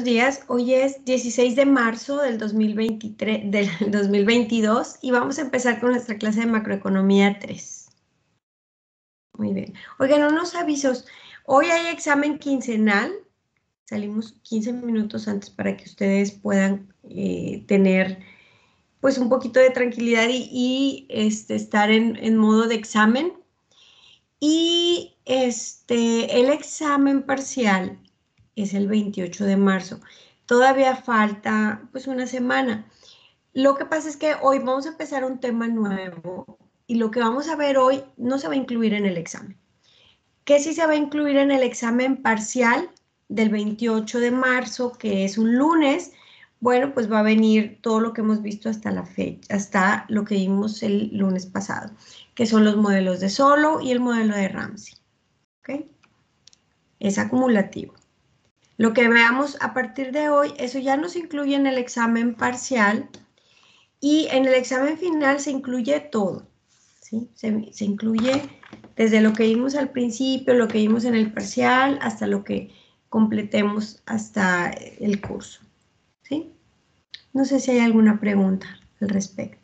Buenos días, hoy es 16 de marzo del 2023, del 2022 y vamos a empezar con nuestra clase de macroeconomía 3. Muy bien. Oigan, unos avisos. Hoy hay examen quincenal. Salimos 15 minutos antes para que ustedes puedan tener pues un poquito de tranquilidad y estar en modo de examen. Y el examen parcial es el 28 de marzo. Todavía falta pues una semana. Lo que pasa es que hoy vamos a empezar un tema nuevo y lo que vamos a ver hoy no se va a incluir en el examen. ¿Qué sí se va a incluir en el examen parcial del 28 de marzo, que es un lunes? Bueno, pues va a venir todo lo que hemos visto hasta la fecha, hasta lo que vimos el lunes pasado, que son los modelos de Solow y el modelo de Ramsey. ¿Ok? Es acumulativo. Lo que veamos a partir de hoy, eso ya no se incluye en el examen parcial y en el examen final se incluye todo, ¿sí? Se incluye desde lo que vimos al principio, lo que vimos en el parcial, hasta lo que completemos hasta el curso, ¿sí? No sé si hay alguna pregunta al respecto.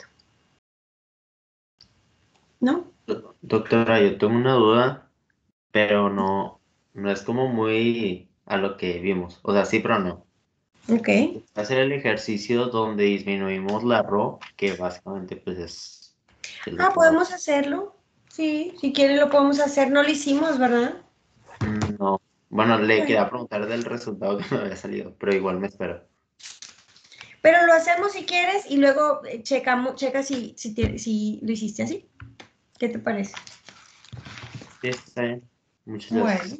¿No? Doctora, yo tengo una duda, pero no es como muy a lo que vimos. O sea, sí, pero no. Ok. Hacer el ejercicio donde disminuimos la RO, que básicamente pues es lo Ah, que podemos hacerlo. Sí, si quieren lo podemos hacer. No lo hicimos, ¿verdad? no. Bueno, le Bueno, quería preguntar del resultado que me había salido, pero igual me espero. pero lo hacemos si quieres y luego checa si lo hiciste así. ¿Qué te parece? Sí, está bien. Muchas Bueno, gracias.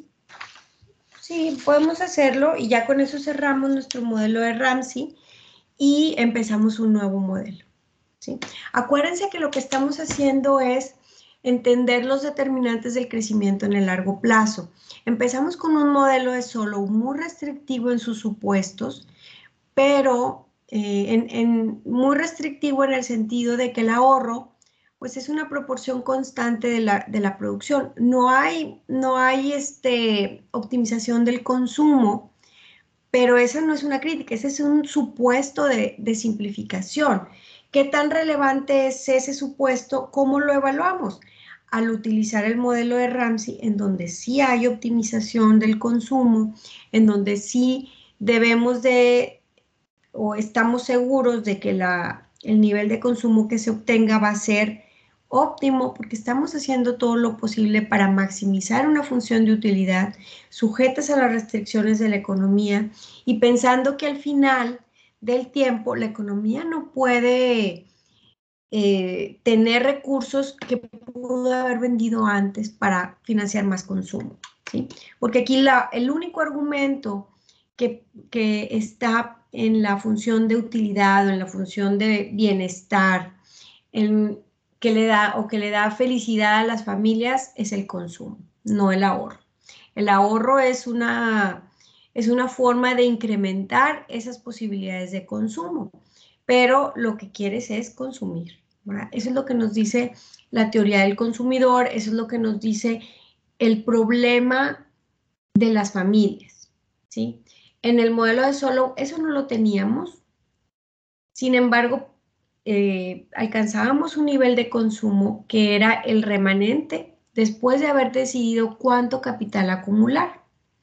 sí, podemos hacerlo y ya con eso cerramos nuestro modelo de Ramsey y empezamos un nuevo modelo, ¿sí? Acuérdense que lo que estamos haciendo es entender los determinantes del crecimiento en el largo plazo. Empezamos con un modelo de Solow muy restrictivo en sus supuestos, pero muy restrictivo en el sentido de que el ahorro pues es una proporción constante de la producción. No hay optimización del consumo, pero esa no es una crítica, ese es un supuesto de simplificación. ¿Qué tan relevante es ese supuesto? ¿Cómo lo evaluamos? Al utilizar el modelo de Ramsey, en donde sí hay optimización del consumo, en donde sí debemos de o estamos seguros de que el nivel de consumo que se obtenga va a ser óptimo porque estamos haciendo todo lo posible para maximizar una función de utilidad sujetas a las restricciones de la economía y pensando que al final del tiempo la economía no puede tener recursos que pudo haber vendido antes para financiar más consumo, ¿sí? Porque aquí el único argumento que está en la función de utilidad o en la función de bienestar que le da felicidad a las familias es el consumo, no el ahorro. El ahorro es una forma de incrementar esas posibilidades de consumo, pero lo que quieres es consumir, ¿verdad? Eso es lo que nos dice la teoría del consumidor, eso es lo que nos dice el problema de las familias, ¿sí? En el modelo de Solow eso no lo teníamos, sin embargo, alcanzábamos un nivel de consumo que era el remanente después de haber decidido cuánto capital acumular.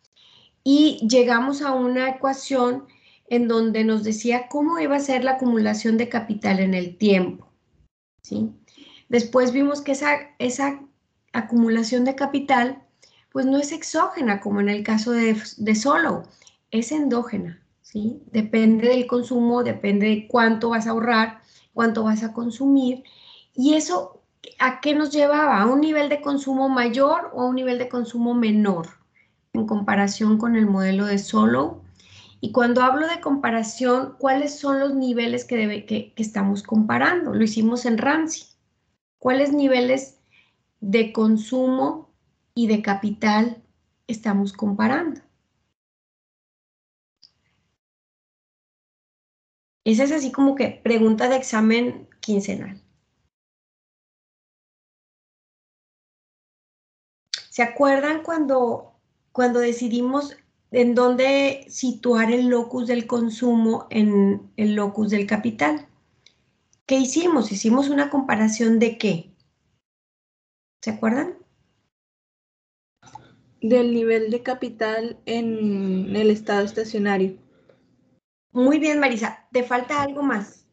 Y llegamos a una ecuación en donde nos decía cómo iba a ser la acumulación de capital en el tiempo, ¿sí? Después vimos que esa acumulación de capital pues no es exógena como en el caso de Solow, es endógena, ¿sí? Depende del consumo, depende de cuánto vas a ahorrar, cuánto vas a consumir y eso ¿a qué nos llevaba? ¿A un nivel de consumo mayor o a un nivel de consumo menor en comparación con el modelo de Solow? Y cuando hablo de comparación, ¿cuáles son los niveles que estamos comparando? Lo hicimos en Ramsey. ¿Cuáles niveles de consumo y de capital estamos comparando? Esa es así como que pregunta de examen quincenal. ¿Se acuerdan cuando decidimos en dónde situar el locus del consumo en el locus del capital. ¿Qué hicimos? Hicimos una comparación de ¿qué? ¿Se acuerdan? Del nivel de capital en el estado estacionario. Muy bien, Marisa. ¿Te falta algo más?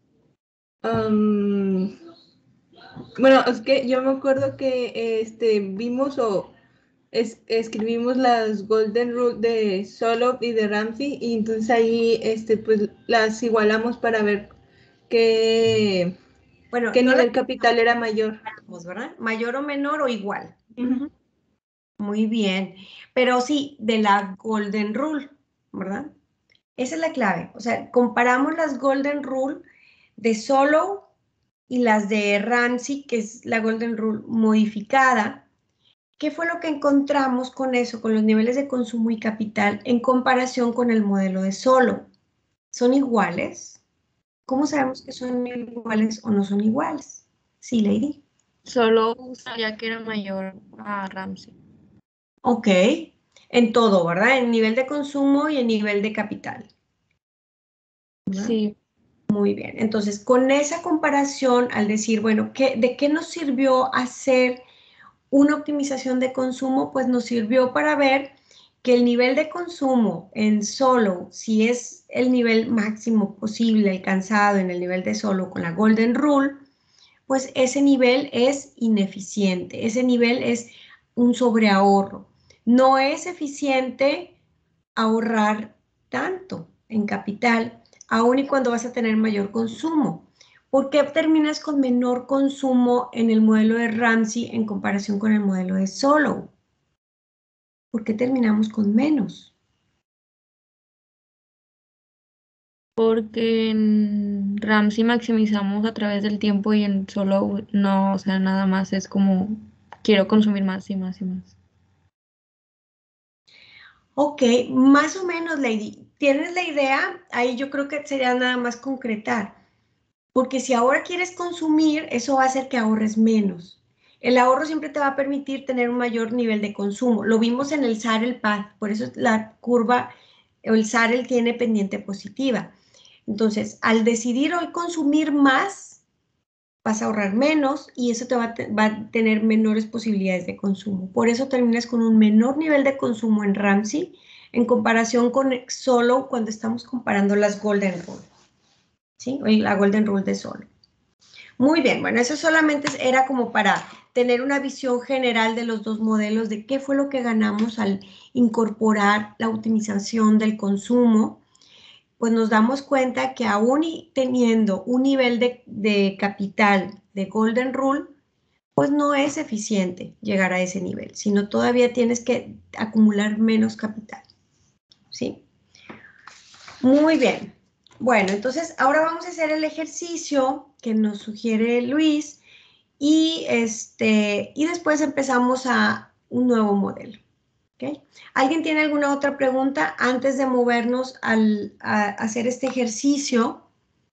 Bueno, es que yo me acuerdo que vimos o escribimos las Golden Rule de Solow y de Ramsey, y entonces ahí pues las igualamos para ver qué, Bueno, qué no las nivel capital era mayor. comparamos, ¿verdad? ¿Mayor o menor o igual? Ujú. Muy bien. Pero sí, de la Golden Rule, ¿verdad? Esa es la clave. O sea, comparamos las Golden Rule de Solow y las de Ramsey, que es la Golden Rule modificada. ¿Qué fue lo que encontramos con eso, con los niveles de consumo y capital en comparación con el modelo de Solow? ¿Son iguales? ¿Cómo sabemos que son iguales o no son iguales? Sí, Lady. Solo sabía que era mayor a Ramsey. Ok, en todo, ¿verdad? En nivel de consumo y en nivel de capital. ¿Verdad? Sí, Muy bien. Entonces, con esa comparación, al decir, bueno, ¿de qué nos sirvió hacer una optimización de consumo? Pues nos sirvió para ver que el nivel de consumo en Solow, si es el nivel máximo posible alcanzado en el nivel de Solow con la Golden Rule, pues ese nivel es ineficiente, ese nivel es un sobreahorro. No es eficiente ahorrar tanto en capital, aun y cuando vas a tener mayor consumo. ¿Por qué terminas con menor consumo en el modelo de Ramsey en comparación con el modelo de Solow? ¿Por qué terminamos con menos? porque en Ramsey maximizamos a través del tiempo y en solo no, o sea, nada más es como quiero consumir más y más y más. Ok, más o menos, Lady. ¿Tienes la idea? Ahí yo creo que sería nada más concretar. Porque si ahora quieres consumir, eso va a hacer que ahorres menos. El ahorro siempre te va a permitir tener un mayor nivel de consumo. Lo vimos en el SARL Path, por eso la curva, o el SARL tiene pendiente positiva. Entonces, al decidir hoy consumir más, vas a ahorrar menos y eso va a tener menores posibilidades de consumo. Por eso terminas con un menor nivel de consumo en Ramsey en comparación con solo cuando estamos comparando las Golden Rule, ¿sí? O la Golden Rule de solo. Muy bien, bueno, eso solamente era como para tener una visión general de los dos modelos, de qué fue lo que ganamos al incorporar la optimización del consumo. Pues nos damos cuenta que aún teniendo un nivel de capital de Golden Rule, pues no es eficiente llegar a ese nivel, sino todavía tienes que acumular menos capital, ¿sí? Muy bien. Bueno, entonces ahora vamos a hacer el ejercicio que nos sugiere Luis. Y después empezamos a un nuevo modelo. ¿Okay? ¿Alguien tiene alguna otra pregunta antes de movernos a hacer este ejercicio?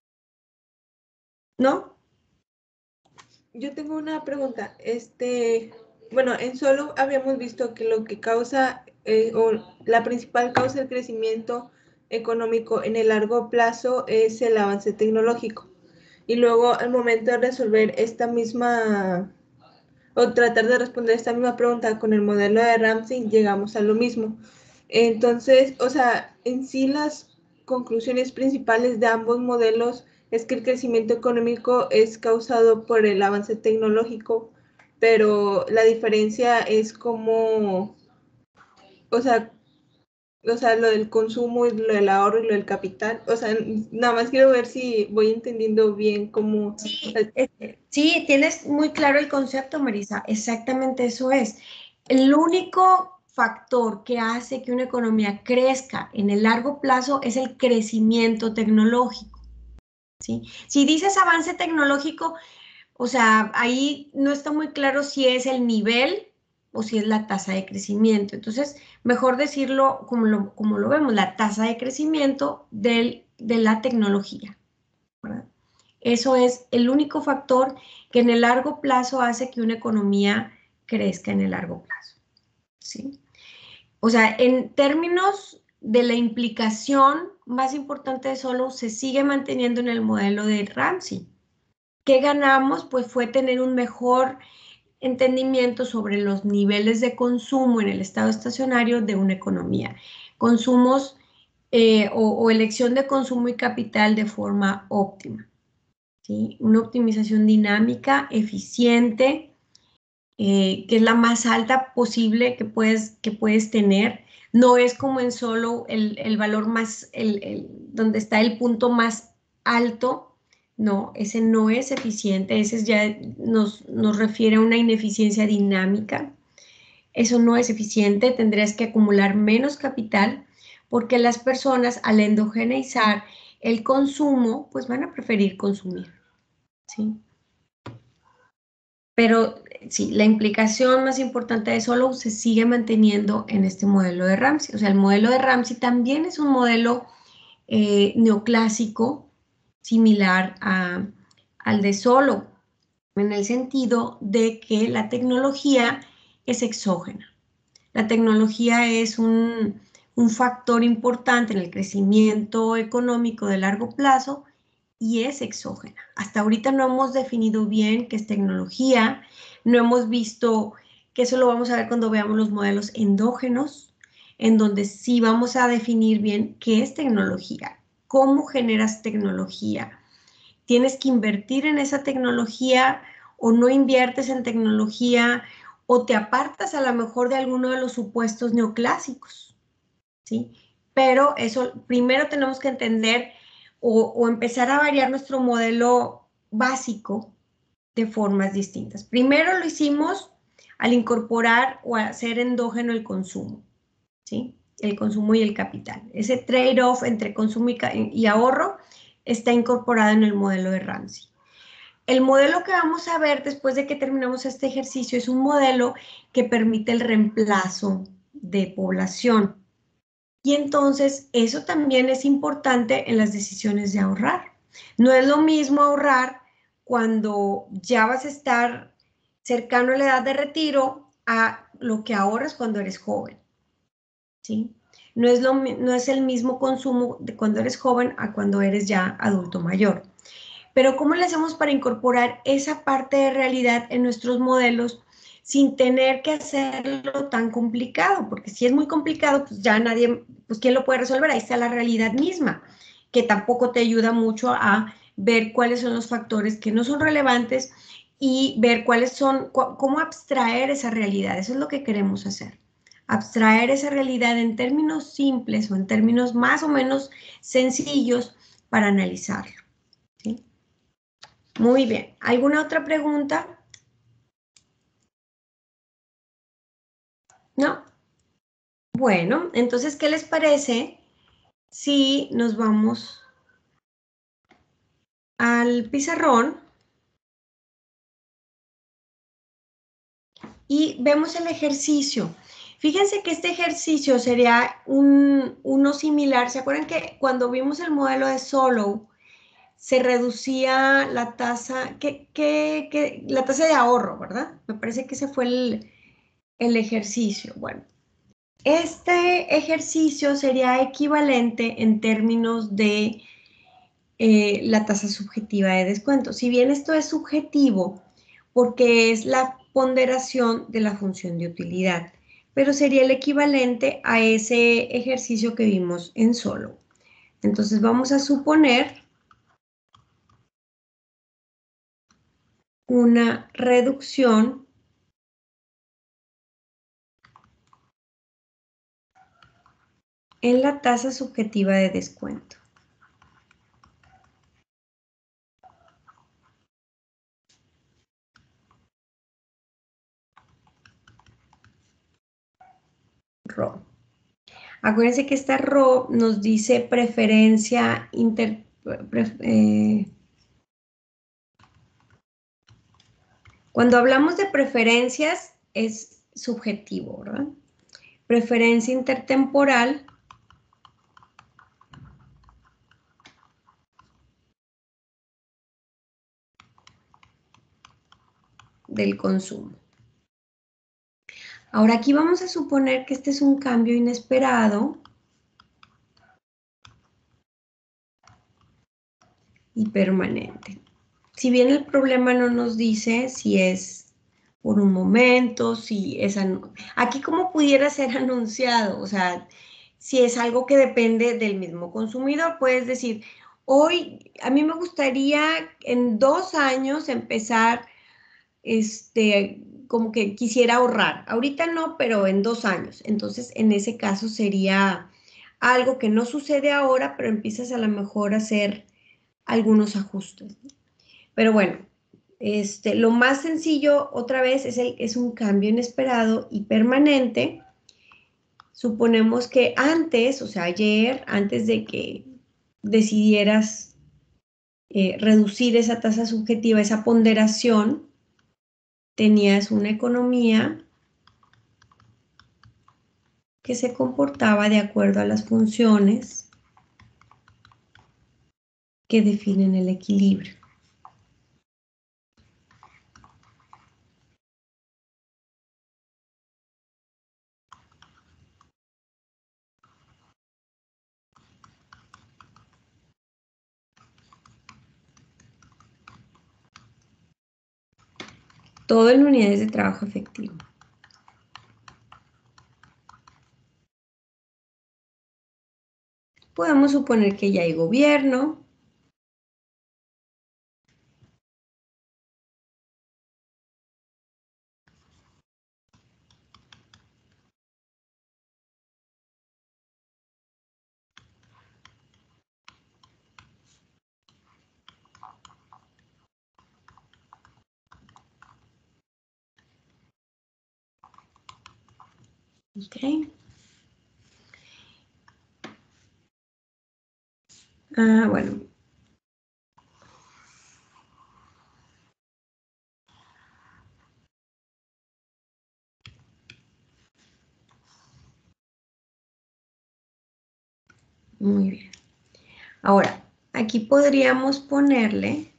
¿No? Yo tengo una pregunta. Bueno, en Solo habíamos visto que lo que causa o la principal causa del crecimiento económico en el largo plazo es el avance tecnológico. Y luego al momento de resolver esta misma o tratar de responder esta misma pregunta con el modelo de Ramsey, llegamos a lo mismo. Entonces, o sea, en sí las conclusiones principales de ambos modelos es que el crecimiento económico es causado por el avance tecnológico, pero la diferencia es como, o sea, lo del consumo y lo del ahorro y lo del capital. O sea, nada más quiero ver si voy entendiendo bien cómo... Sí, tienes muy claro el concepto, Marisa. Exactamente eso es. El único factor que hace que una economía crezca en el largo plazo es el crecimiento tecnológico. ¿Sí? Si dices avance tecnológico, o sea, ahí no está muy claro si es el nivel o si es la tasa de crecimiento. Entonces, mejor decirlo como lo vemos, la tasa de crecimiento de la tecnología, ¿verdad? Eso es el único factor que en el largo plazo hace que una economía crezca en el largo plazo, ¿sí? O sea, en términos de la implicación más importante de Solow se sigue manteniendo en el modelo de Ramsey. ¿Qué ganamos? Pues fue tener un mejor entendimiento sobre los niveles de consumo en el estado estacionario de una economía. Consumos o elección de consumo y capital de forma óptima. ¿Sí? Una optimización dinámica, eficiente, que es la más alta posible que puedes tener. No es como en Solow el valor más, donde está el punto más alto. No, ese no es eficiente, ese ya nos refiere a una ineficiencia dinámica. Eso no es eficiente, tendrías que acumular menos capital porque las personas al endogeneizar el consumo, pues van a preferir consumir, ¿sí? Pero sí, la implicación más importante de Solow se sigue manteniendo en este modelo de Ramsey. O sea, el modelo de Ramsey también es un modelo neoclásico similar al de Solow, en el sentido de que la tecnología es exógena. La tecnología es un factor importante en el crecimiento económico de largo plazo y es exógena. Hasta ahorita no hemos definido bien qué es tecnología, no hemos visto, que eso lo vamos a ver cuando veamos los modelos endógenos, en donde sí vamos a definir bien qué es tecnología, cómo generas tecnología. Tienes que invertir en esa tecnología o no inviertes en tecnología o te apartas a lo mejor de alguno de los supuestos neoclásicos, ¿sí? Pero eso primero tenemos que entender o empezar a variar nuestro modelo básico de formas distintas. Primero lo hicimos al incorporar o hacer endógeno el consumo, ¿sí? El consumo y el capital. Ese trade-off entre consumo y ahorro está incorporado en el modelo de Ramsey. El modelo que vamos a ver después de que terminamos este ejercicio es un modelo que permite el reemplazo de población. Y entonces eso también es importante en las decisiones de ahorrar. No es lo mismo ahorrar cuando ya vas a estar cercano a la edad de retiro a lo que ahorras cuando eres joven, ¿sí? No es el mismo consumo de cuando eres joven a cuando eres ya adulto mayor. Pero ¿cómo le hacemos para incorporar esa parte de realidad en nuestros modelos sin tener que hacerlo tan complicado? Porque si es muy complicado, pues ya nadie, pues ¿quién lo puede resolver? Ahí está la realidad misma, que tampoco te ayuda mucho a ver cuáles son los factores que no son relevantes y ver cuáles son, cómo abstraer esa realidad. Eso es lo que queremos hacer. Abstraer esa realidad en términos simples o en términos más o menos sencillos para analizarlo, ¿sí? Muy bien. ¿Alguna otra pregunta? ¿No? Bueno, entonces, ¿qué les parece si nos vamos al pizarrón y vemos el ejercicio? Fíjense que este ejercicio sería uno similar. ¿Se acuerdan que cuando vimos el modelo de Solow se reducía la tasa, la tasa de ahorro, ¿verdad? Me parece que ese fue el ejercicio. Bueno. Este ejercicio sería equivalente en términos de la tasa subjetiva de descuento. Si bien esto es subjetivo, porque es la ponderación de la función de utilidad, pero sería el equivalente a ese ejercicio que vimos en Solow. Entonces vamos a suponer una reducción en la tasa subjetiva de descuento. RO. Acuérdense que esta RO nos dice preferencia cuando hablamos de preferencias es subjetivo, ¿verdad? Preferencia intertemporal del consumo. Ahora aquí vamos a suponer que este es un cambio inesperado y permanente. Si bien el problema no nos dice si es por un momento, si es... Aquí como pudiera ser anunciado, o sea, si es algo que depende del mismo consumidor, puedes decir, hoy a mí me gustaría en 2 años empezar, como que quisiera ahorrar. Ahorita no, pero en 2 años. Entonces, en ese caso sería algo que no sucede ahora, pero empiezas a lo mejor a hacer algunos ajustes. Pero bueno, lo más sencillo otra vez es un cambio inesperado y permanente. Suponemos que antes, o sea, ayer, antes de que decidieras reducir esa tasa subjetiva, esa ponderación, tenías una economía que se comportaba de acuerdo a las funciones que definen el equilibrio. Todo en unidades de trabajo efectivo. Podemos suponer que ya hay gobierno. Ok. Bueno. Muy bien. Ahora, aquí podríamos ponerle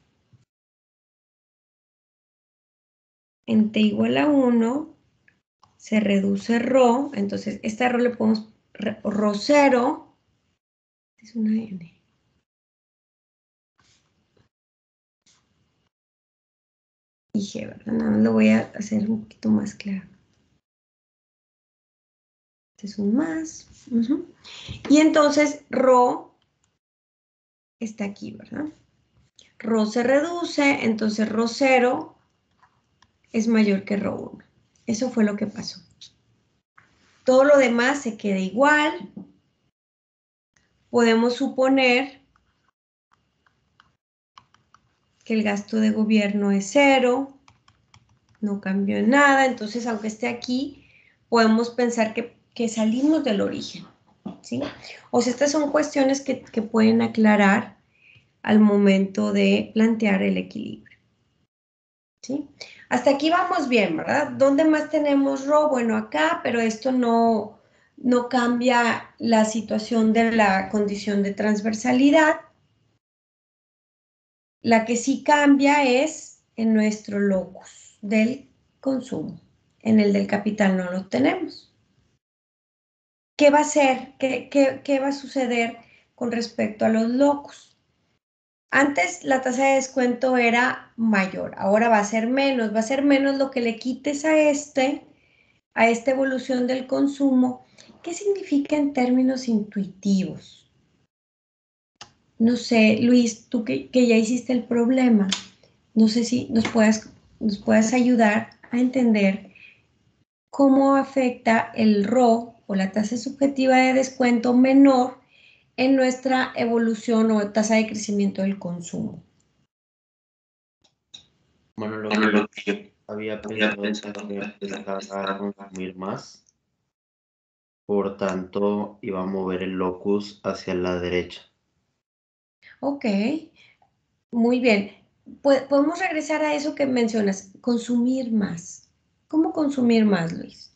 en t igual a 1, se reduce ρ, entonces esta ρ le podemos, ρ0, es una n. Y g, ¿verdad? Nada más lo voy a hacer un poquito más claro. Este es un más. Y entonces ρ está aquí, ¿verdad? Ρ se reduce, entonces ρ0 es mayor que ρ1. Eso fue lo que pasó. Todo lo demás se queda igual. Podemos suponer que el gasto de gobierno es 0, no cambió nada, entonces aunque esté aquí, podemos pensar que salimos del origen, ¿sí? O sea, estas son cuestiones que pueden aclarar al momento de plantear el equilibrio, ¿sí? Hasta aquí vamos bien, ¿verdad? ¿Dónde más tenemos ρ? Bueno, acá, pero esto no cambia la situación de la condición de transversalidad. La que sí cambia es en nuestro locus del consumo. En el del capital no lo tenemos. ¿Qué va a ser? ¿Qué va a suceder con respecto a los locus? Antes la tasa de descuento era mayor, ahora va a ser menos lo que le quites a esta evolución del consumo. ¿Qué significa en términos intuitivos? No sé, Luis, tú que ya hiciste el problema, no sé si nos puedas ayudar a entender cómo afecta el RO o la tasa subjetiva de descuento menor en nuestra evolución o tasa de crecimiento del consumo. Bueno, lo que yo había pensado es que empezara a consumir más, por tanto iba a mover el locus hacia la derecha. Ok, muy bien. Podemos regresar a eso que mencionas, consumir más. ¿Cómo consumir más, Luis?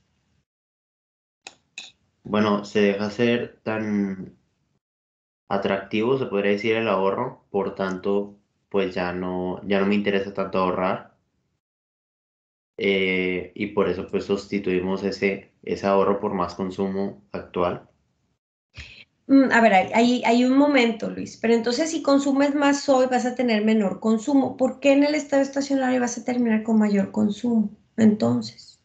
Bueno, se deja ser tan atractivo, se podría decir, el ahorro, por tanto, pues ya no me interesa tanto ahorrar. Y por eso pues sustituimos ese ahorro por más consumo actual. A ver, hay un momento, Luis, pero entonces si consumes más hoy vas a tener menor consumo. ¿Por qué en el estado estacionario vas a terminar con mayor consumo? Entonces,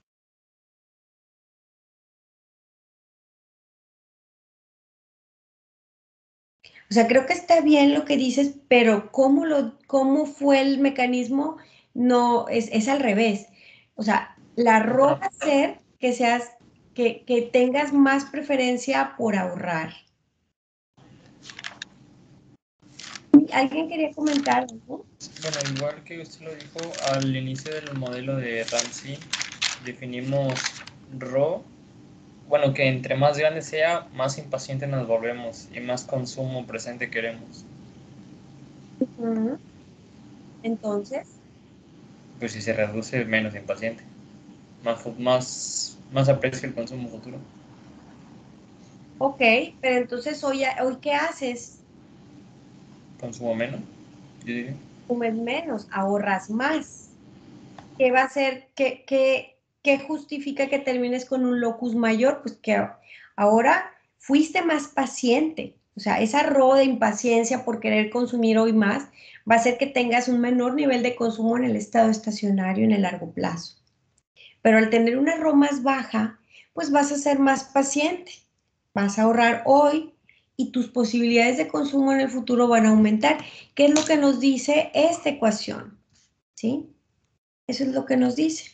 o sea, creo que está bien lo que dices, pero cómo fue el mecanismo? No, es al revés. O sea, la No, RO va a ser que que tengas más preferencia por ahorrar. ¿Alguien quería comentar algo? bueno, igual que usted lo dijo, al inicio del modelo de Ramsey definimos RO, bueno, que entre más grande sea, más impaciente nos volvemos y más consumo presente queremos. Ujú. Entonces, Pues si se reduce, menos impaciente. Más aprecio el consumo futuro. ok, pero entonces hoy ¿qué haces? Consumo menos, yo diría. Consumes menos, ahorras más. ¿Qué va a hacer? ¿Qué justifica que termines con un locus mayor? Pues que ahora fuiste más paciente. O sea, esa RO de impaciencia por querer consumir hoy más va a hacer que tengas un menor nivel de consumo en el estado estacionario en el largo plazo. Pero al tener una RO más baja, pues vas a ser más paciente. Vas a ahorrar hoy y tus posibilidades de consumo en el futuro van a aumentar. ¿Qué es lo que nos dice esta ecuación? ¿Sí? Eso es lo que nos dice.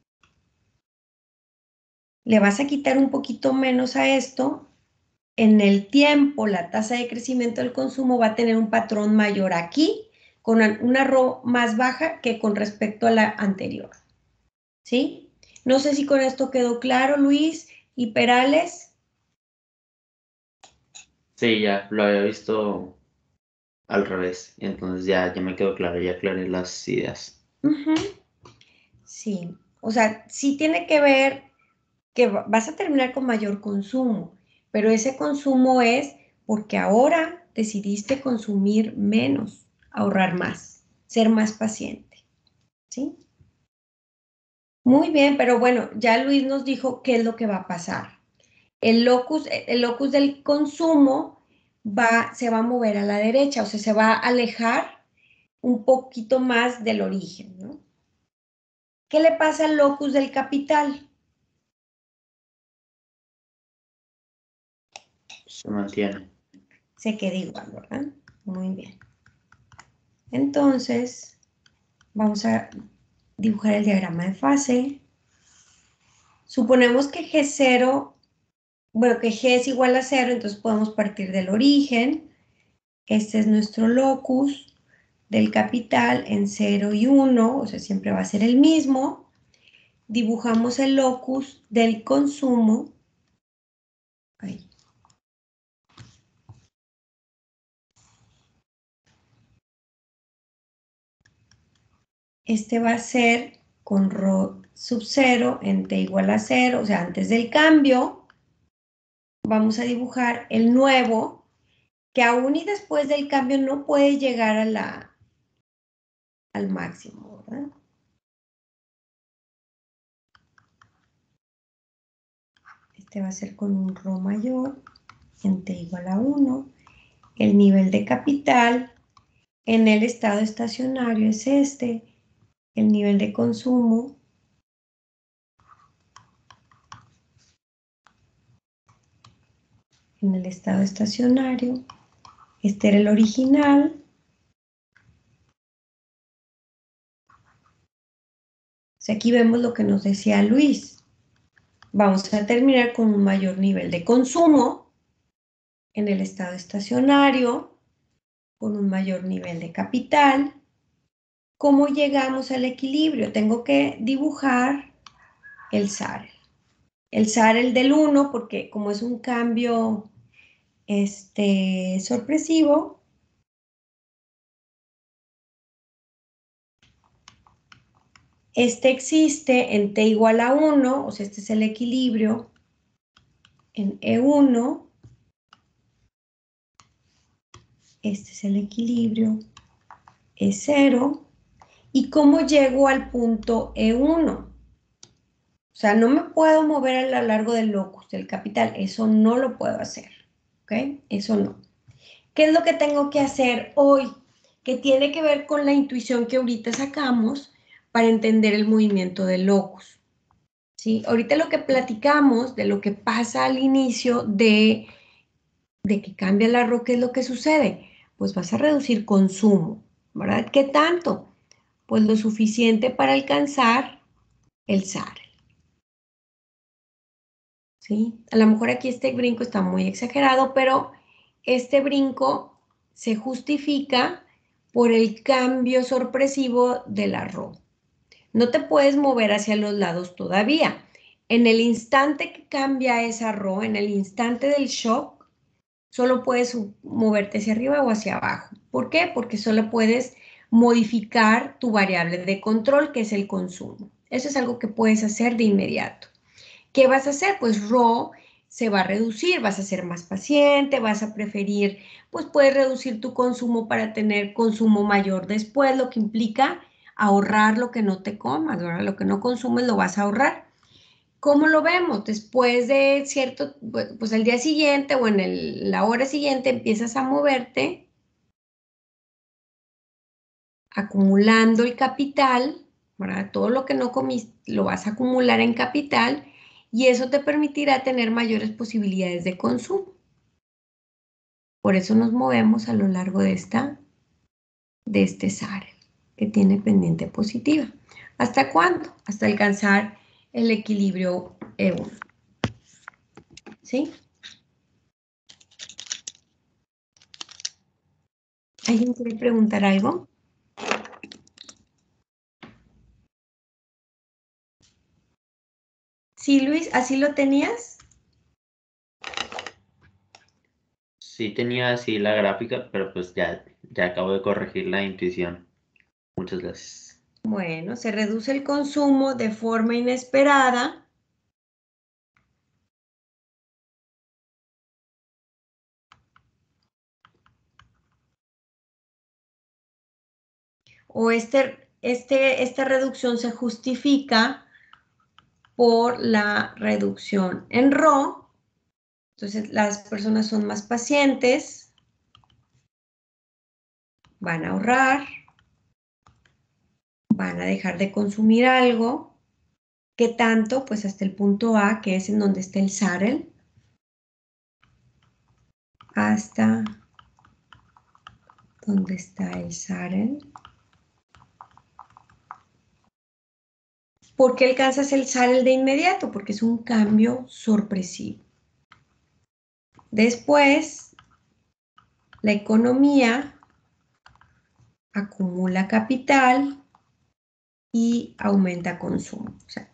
Le vas a quitar un poquito menos a esto. En el tiempo, la tasa de crecimiento del consumo va a tener un patrón mayor aquí, con una RO más baja que con respecto a la anterior. ¿Sí? No sé si con esto quedó claro, Luis y Perales. Sí, ya lo había visto al revés. Y entonces ya me quedó claro, ya aclaré las ideas. Ujú. Sí, o sea, sí tiene que ver que vas a terminar con mayor consumo, pero ese consumo es porque ahora decidiste consumir menos, ahorrar más, ser más paciente, ¿sí? Muy bien, pero bueno, ya Luis nos dijo qué es lo que va a pasar. El locus del consumo se va a mover a la derecha, o sea, se va a alejar un poquito más del origen, ¿no? ¿Qué le pasa al locus del capital? Se mantiene. Se queda igual, ¿verdad? Muy bien. Entonces, vamos a dibujar el diagrama de fase. Suponemos que G0, bueno, que G es igual a 0, entonces podemos partir del origen. Este es nuestro locus del capital en 0 y 1, o sea, siempre va a ser el mismo. Dibujamos el locus del consumo. Ahí. Este va a ser con ρ sub 0 en t igual a 0, o sea, antes del cambio. Vamos a dibujar el nuevo, que aún y después del cambio no puede llegar al máximo, ¿verdad? Este va a ser con un ρ mayor en t igual a 1. El nivel de capital en el estado estacionario es este. El nivel de consumo en el estado estacionario. Este era el original. O sea, aquí vemos lo que nos decía Luis. Vamos a terminar con un mayor nivel de consumo en el estado estacionario, con un mayor nivel de capital. ¿Cómo llegamos al equilibrio? Tengo que dibujar el SARL. El SARL del 1, porque como es un cambio sorpresivo, este existe en t igual a 1, o sea, este es el equilibrio en E1. Este es el equilibrio E0. ¿Y cómo llego al punto E1? O sea, no me puedo mover a lo largo del locus del capital, eso no lo puedo hacer. ¿ok? Eso no. ¿Qué es lo que tengo que hacer hoy? Que tiene que ver con la intuición que ahorita sacamos para entender el movimiento del locus. ¿Sí? Ahorita lo que platicamos de lo que pasa al inicio de que cambia la RO, ¿qué es lo que sucede? Pues vas a reducir consumo, ¿verdad? ¿Qué tanto? Pues lo suficiente para alcanzar el SARL. ¿Sí? A lo mejor aquí este brinco está muy exagerado, pero este brinco se justifica por el cambio sorpresivo de la RO. No te puedes mover hacia los lados todavía. En el instante que cambia esa RO, en el instante del shock, solo puedes moverte hacia arriba o hacia abajo. ¿Por qué? Porque solo puedes modificar tu variable de control, que es el consumo. Eso es algo que puedes hacer de inmediato. ¿Qué vas a hacer? Pues RO se va a reducir, vas a ser más paciente, vas a preferir, pues puedes reducir tu consumo para tener consumo mayor después, lo que implica ahorrar lo que no te comas, ¿verdad? Lo que no consumes lo vas a ahorrar. ¿Cómo lo vemos? Después de cierto, pues al día siguiente o en la hora siguiente empiezas a moverte, acumulando el capital, ¿verdad? Todo lo que no comiste lo vas a acumular en capital y eso te permitirá tener mayores posibilidades de consumo. Por eso nos movemos a lo largo de este SARL, que tiene pendiente positiva. ¿Hasta cuándo? Hasta alcanzar el equilibrio E1. ¿Sí? ¿Alguien quiere preguntar algo? Sí, Luis, ¿así lo tenías? Sí tenía así la gráfica, pero pues ya acabo de corregir la intuición. Muchas gracias. Bueno, se reduce el consumo de forma inesperada. O esta reducción se justifica por la reducción en RO. Entonces, las personas son más pacientes, van a ahorrar, van a dejar de consumir algo. ¿Qué tanto? Pues hasta el punto A, que es en donde está el SARL, hasta donde está el SARL. ¿Por qué alcanzas el SARL de inmediato? Porque es un cambio sorpresivo. Después, la economía acumula capital y aumenta consumo. O sea,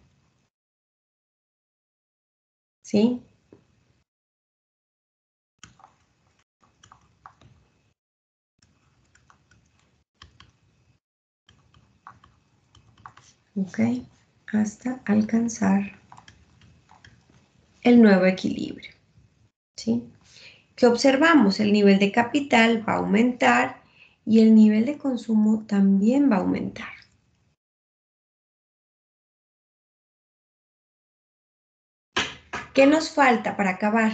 ¿sí? Ok, hasta alcanzar el nuevo equilibrio. ¿Sí? ¿Qué observamos? El nivel de capital va a aumentar y el nivel de consumo también va a aumentar. ¿Qué nos falta para acabar?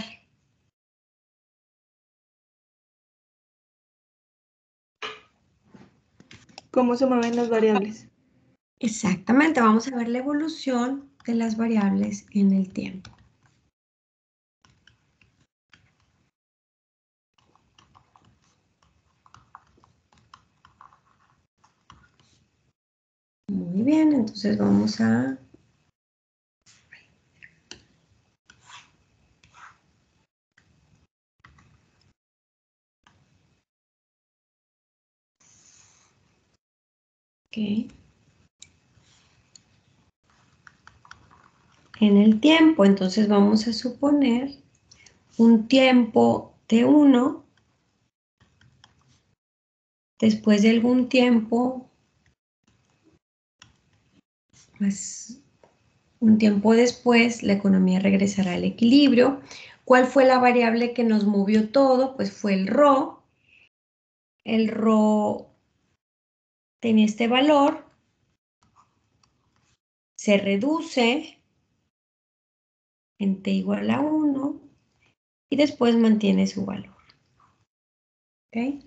¿Cómo se mueven las variables? Exactamente, vamos a ver la evolución de las variables en el tiempo. Muy bien, entonces vamos a... Ok. En el tiempo, entonces vamos a suponer un tiempo T1, después de algún tiempo, pues un tiempo después la economía regresará al equilibrio. ¿Cuál fue la variable que nos movió todo? Pues fue el RO. El RO tenía este valor, se reduce en T igual a 1 y después mantiene su valor. ¿Ok?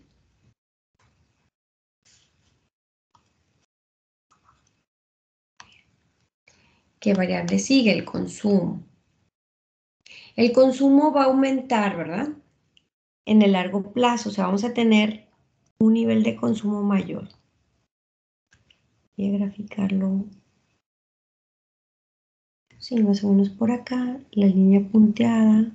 ¿Qué variable sigue? El consumo. El consumo va a aumentar, ¿verdad? En el largo plazo, o sea, vamos a tener un nivel de consumo mayor. Voy a graficarlo. Sí, más o menos por acá, la línea punteada.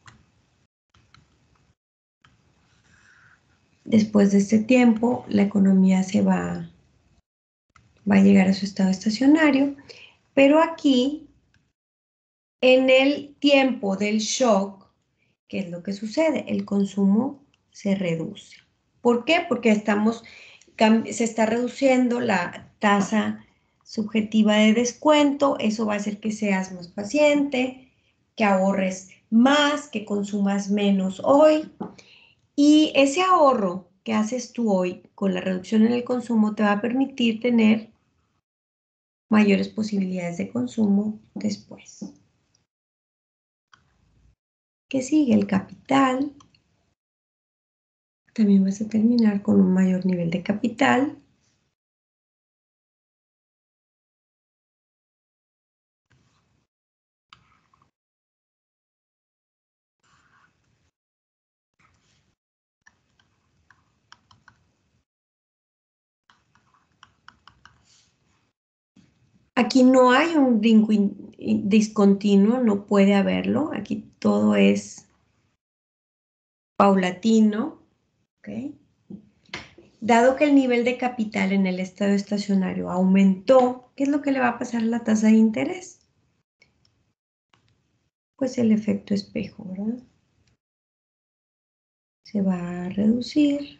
Después de este tiempo, la economía va a llegar a su estado estacionario, pero aquí, en el tiempo del shock, ¿qué es lo que sucede? El consumo se reduce. ¿Por qué? Porque se está reduciendo la tasa subjetiva de descuento, eso va a hacer que seas más paciente, que ahorres más, que consumas menos hoy, y ese ahorro que haces tú hoy con la reducción en el consumo te va a permitir tener mayores posibilidades de consumo después. ¿Qué sigue? El capital. También vas a terminar con un mayor nivel de capital. Aquí no hay un discontinuo, no puede haberlo. Aquí todo es paulatino. ¿Okay? Dado que el nivel de capital en el estado estacionario aumentó, ¿qué es lo que le va a pasar a la tasa de interés? Pues el efecto espejo, ¿verdad? Se va a reducir.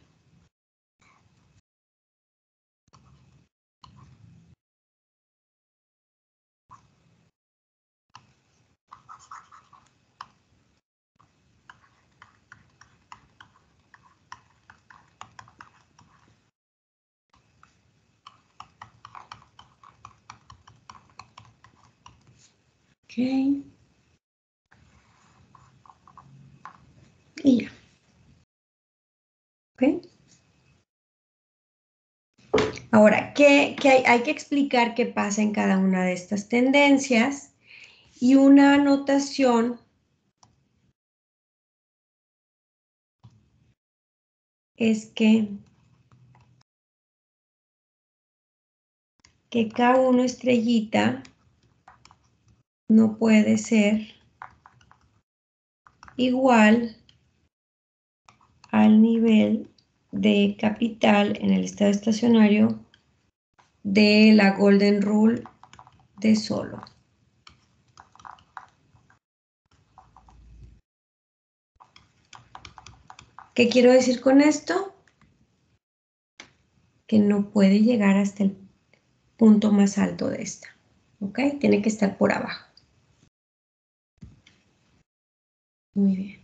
Ok. Y ya. Ok. Ahora, hay que explicar qué pasa en cada una de estas tendencias y una anotación es que K1 estrellita no puede ser igual al nivel de capital en el estado estacionario de la Golden Rule de Solow. ¿Qué quiero decir con esto? Que no puede llegar hasta el punto más alto de esta. ¿Ok? Tiene que estar por abajo. Muy bien.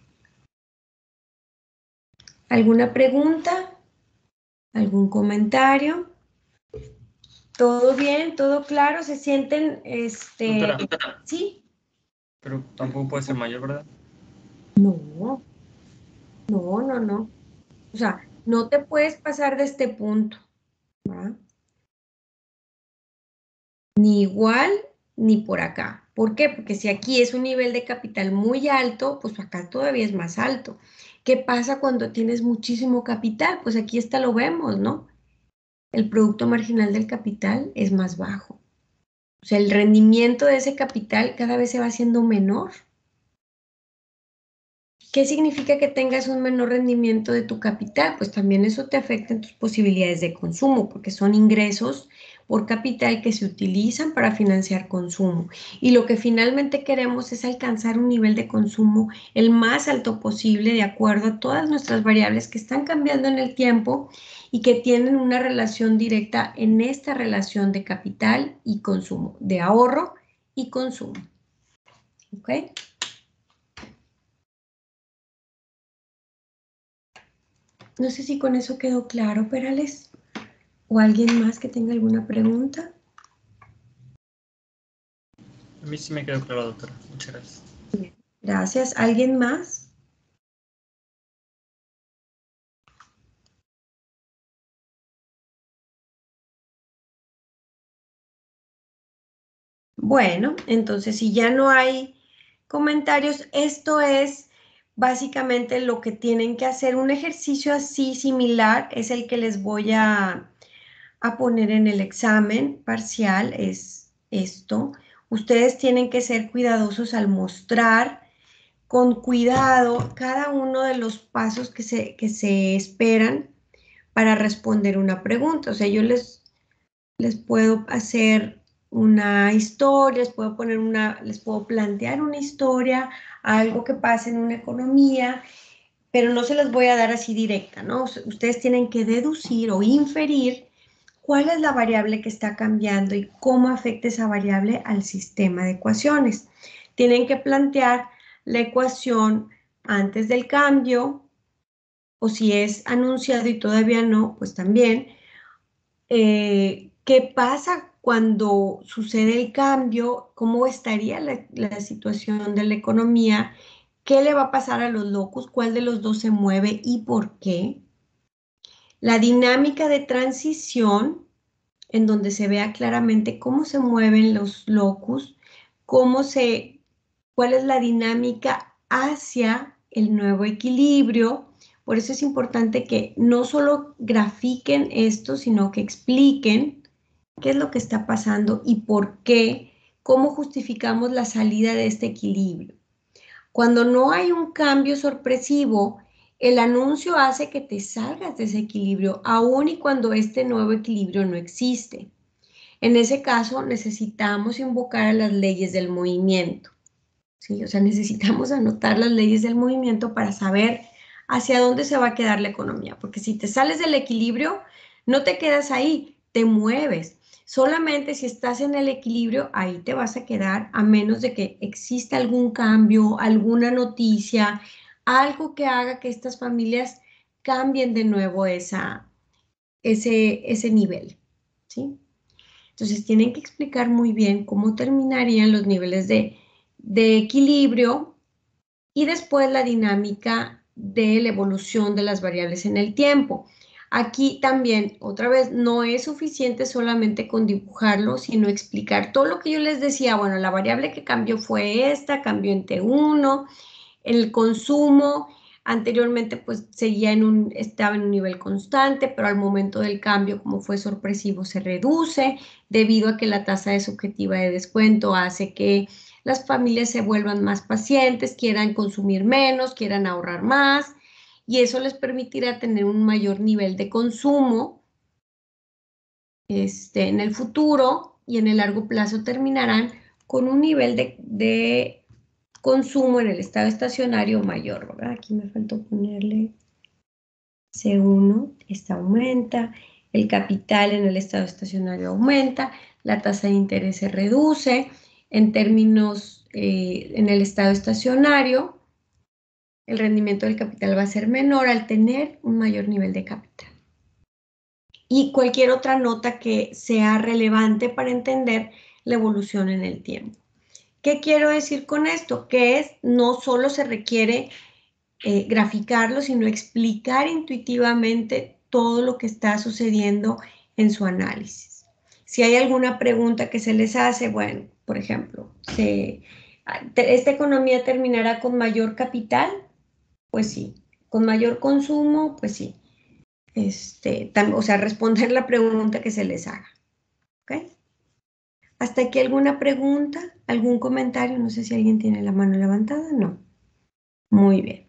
¿Alguna pregunta? ¿Algún comentario? ¿Todo bien? ¿Todo claro? ¿Se sienten, Doctora, sí? pero tampoco puede ser mayor, ¿verdad? No, no. O sea, no te puedes pasar de este punto, ¿verdad? Ni igual ni por acá. ¿Por qué? Porque si aquí es un nivel de capital muy alto, pues acá todavía es más alto. ¿Qué pasa cuando tienes muchísimo capital? Pues aquí está lo vemos, ¿no? El producto marginal del capital es más bajo. O sea, el rendimiento de ese capital cada vez se va haciendo menor. ¿Qué significa que tengas un menor rendimiento de tu capital? Pues también eso te afecta en tus posibilidades de consumo, porque son ingresos por capital que se utilizan para financiar consumo. Y lo que finalmente queremos es alcanzar un nivel de consumo el más alto posible de acuerdo a todas nuestras variables que están cambiando en el tiempo y que tienen una relación directa en esta relación de capital y consumo, de ahorro y consumo. ¿Ok? No sé si con eso quedó claro, Perales. ¿O alguien más que tenga alguna pregunta? A mí sí me quedó claro, doctora. Muchas gracias. Gracias. ¿Alguien más? Bueno, entonces si ya no hay comentarios, esto es básicamente lo que tienen que hacer. Un ejercicio así similar es el que les voy a poner en el examen parcial, es esto. Ustedes tienen que ser cuidadosos al mostrar con cuidado cada uno de los pasos que se esperan para responder una pregunta. O sea, yo les puedo hacer una historia, les puedo plantear una historia, algo que pase en una economía, pero no se las voy a dar así directa, ¿no? Ustedes tienen que deducir o inferir cuál es la variable que está cambiando y cómo afecta esa variable al sistema de ecuaciones. Tienen que plantear la ecuación antes del cambio, o si es anunciado y todavía no, pues también. ¿Qué pasa cuando sucede el cambio? ¿Cómo estaría la situación de la economía? ¿Qué le va a pasar a los locus? ¿Cuál de los dos se mueve y por qué? La dinámica de transición, en donde se vea claramente cómo se mueven los locus, cuál es la dinámica hacia el nuevo equilibrio. Por eso es importante que no solo grafiquen esto, sino que expliquen qué es lo que está pasando y por qué, cómo justificamos la salida de este equilibrio. Cuando no hay un cambio sorpresivo, el anuncio hace que te salgas de ese equilibrio, aun y cuando este nuevo equilibrio no existe. En ese caso, necesitamos invocar a las leyes del movimiento, ¿sí? O sea, necesitamos anotar las leyes del movimiento para saber hacia dónde se va a quedar la economía, porque si te sales del equilibrio, no te quedas ahí, te mueves. Solamente si estás en el equilibrio, ahí te vas a quedar, a menos de que exista algún cambio, alguna noticia, algo que haga que estas familias cambien de nuevo ese nivel, ¿sí? Entonces tienen que explicar muy bien cómo terminarían los niveles de equilibrio y después la dinámica de la evolución de las variables en el tiempo. Aquí también, otra vez, no es suficiente solamente con dibujarlo, sino explicar todo lo que yo les decía. Bueno, la variable que cambió fue esta, cambió en T1, el consumo anteriormente pues estaba en un nivel constante, pero al momento del cambio, como fue sorpresivo, se reduce debido a que la tasa de subjetiva de descuento hace que las familias se vuelvan más pacientes, quieran consumir menos, quieran ahorrar más, y eso les permitirá tener un mayor nivel de consumo en el futuro, y en el largo plazo terminarán con un nivel de consumo en el estado estacionario mayor, ¿verdad? Aquí me faltó ponerle C1, esta aumenta, el capital en el estado estacionario aumenta, la tasa de interés se reduce, en términos en el estado estacionario, el rendimiento del capital va a ser menor al tener un mayor nivel de capital. Y cualquier otra nota que sea relevante para entender la evolución en el tiempo. ¿Qué quiero decir con esto? Que no solo se requiere graficarlo, sino explicar intuitivamente todo lo que está sucediendo en su análisis. Si hay alguna pregunta que se les hace, bueno, por ejemplo, ¿esta economía terminará con mayor capital? Pues sí. ¿Con mayor consumo? Pues sí. O sea, responder la pregunta que se les haga. ¿Ok? ¿Hasta aquí alguna pregunta? ¿Algún comentario? No sé si alguien tiene la mano levantada. No. Muy bien.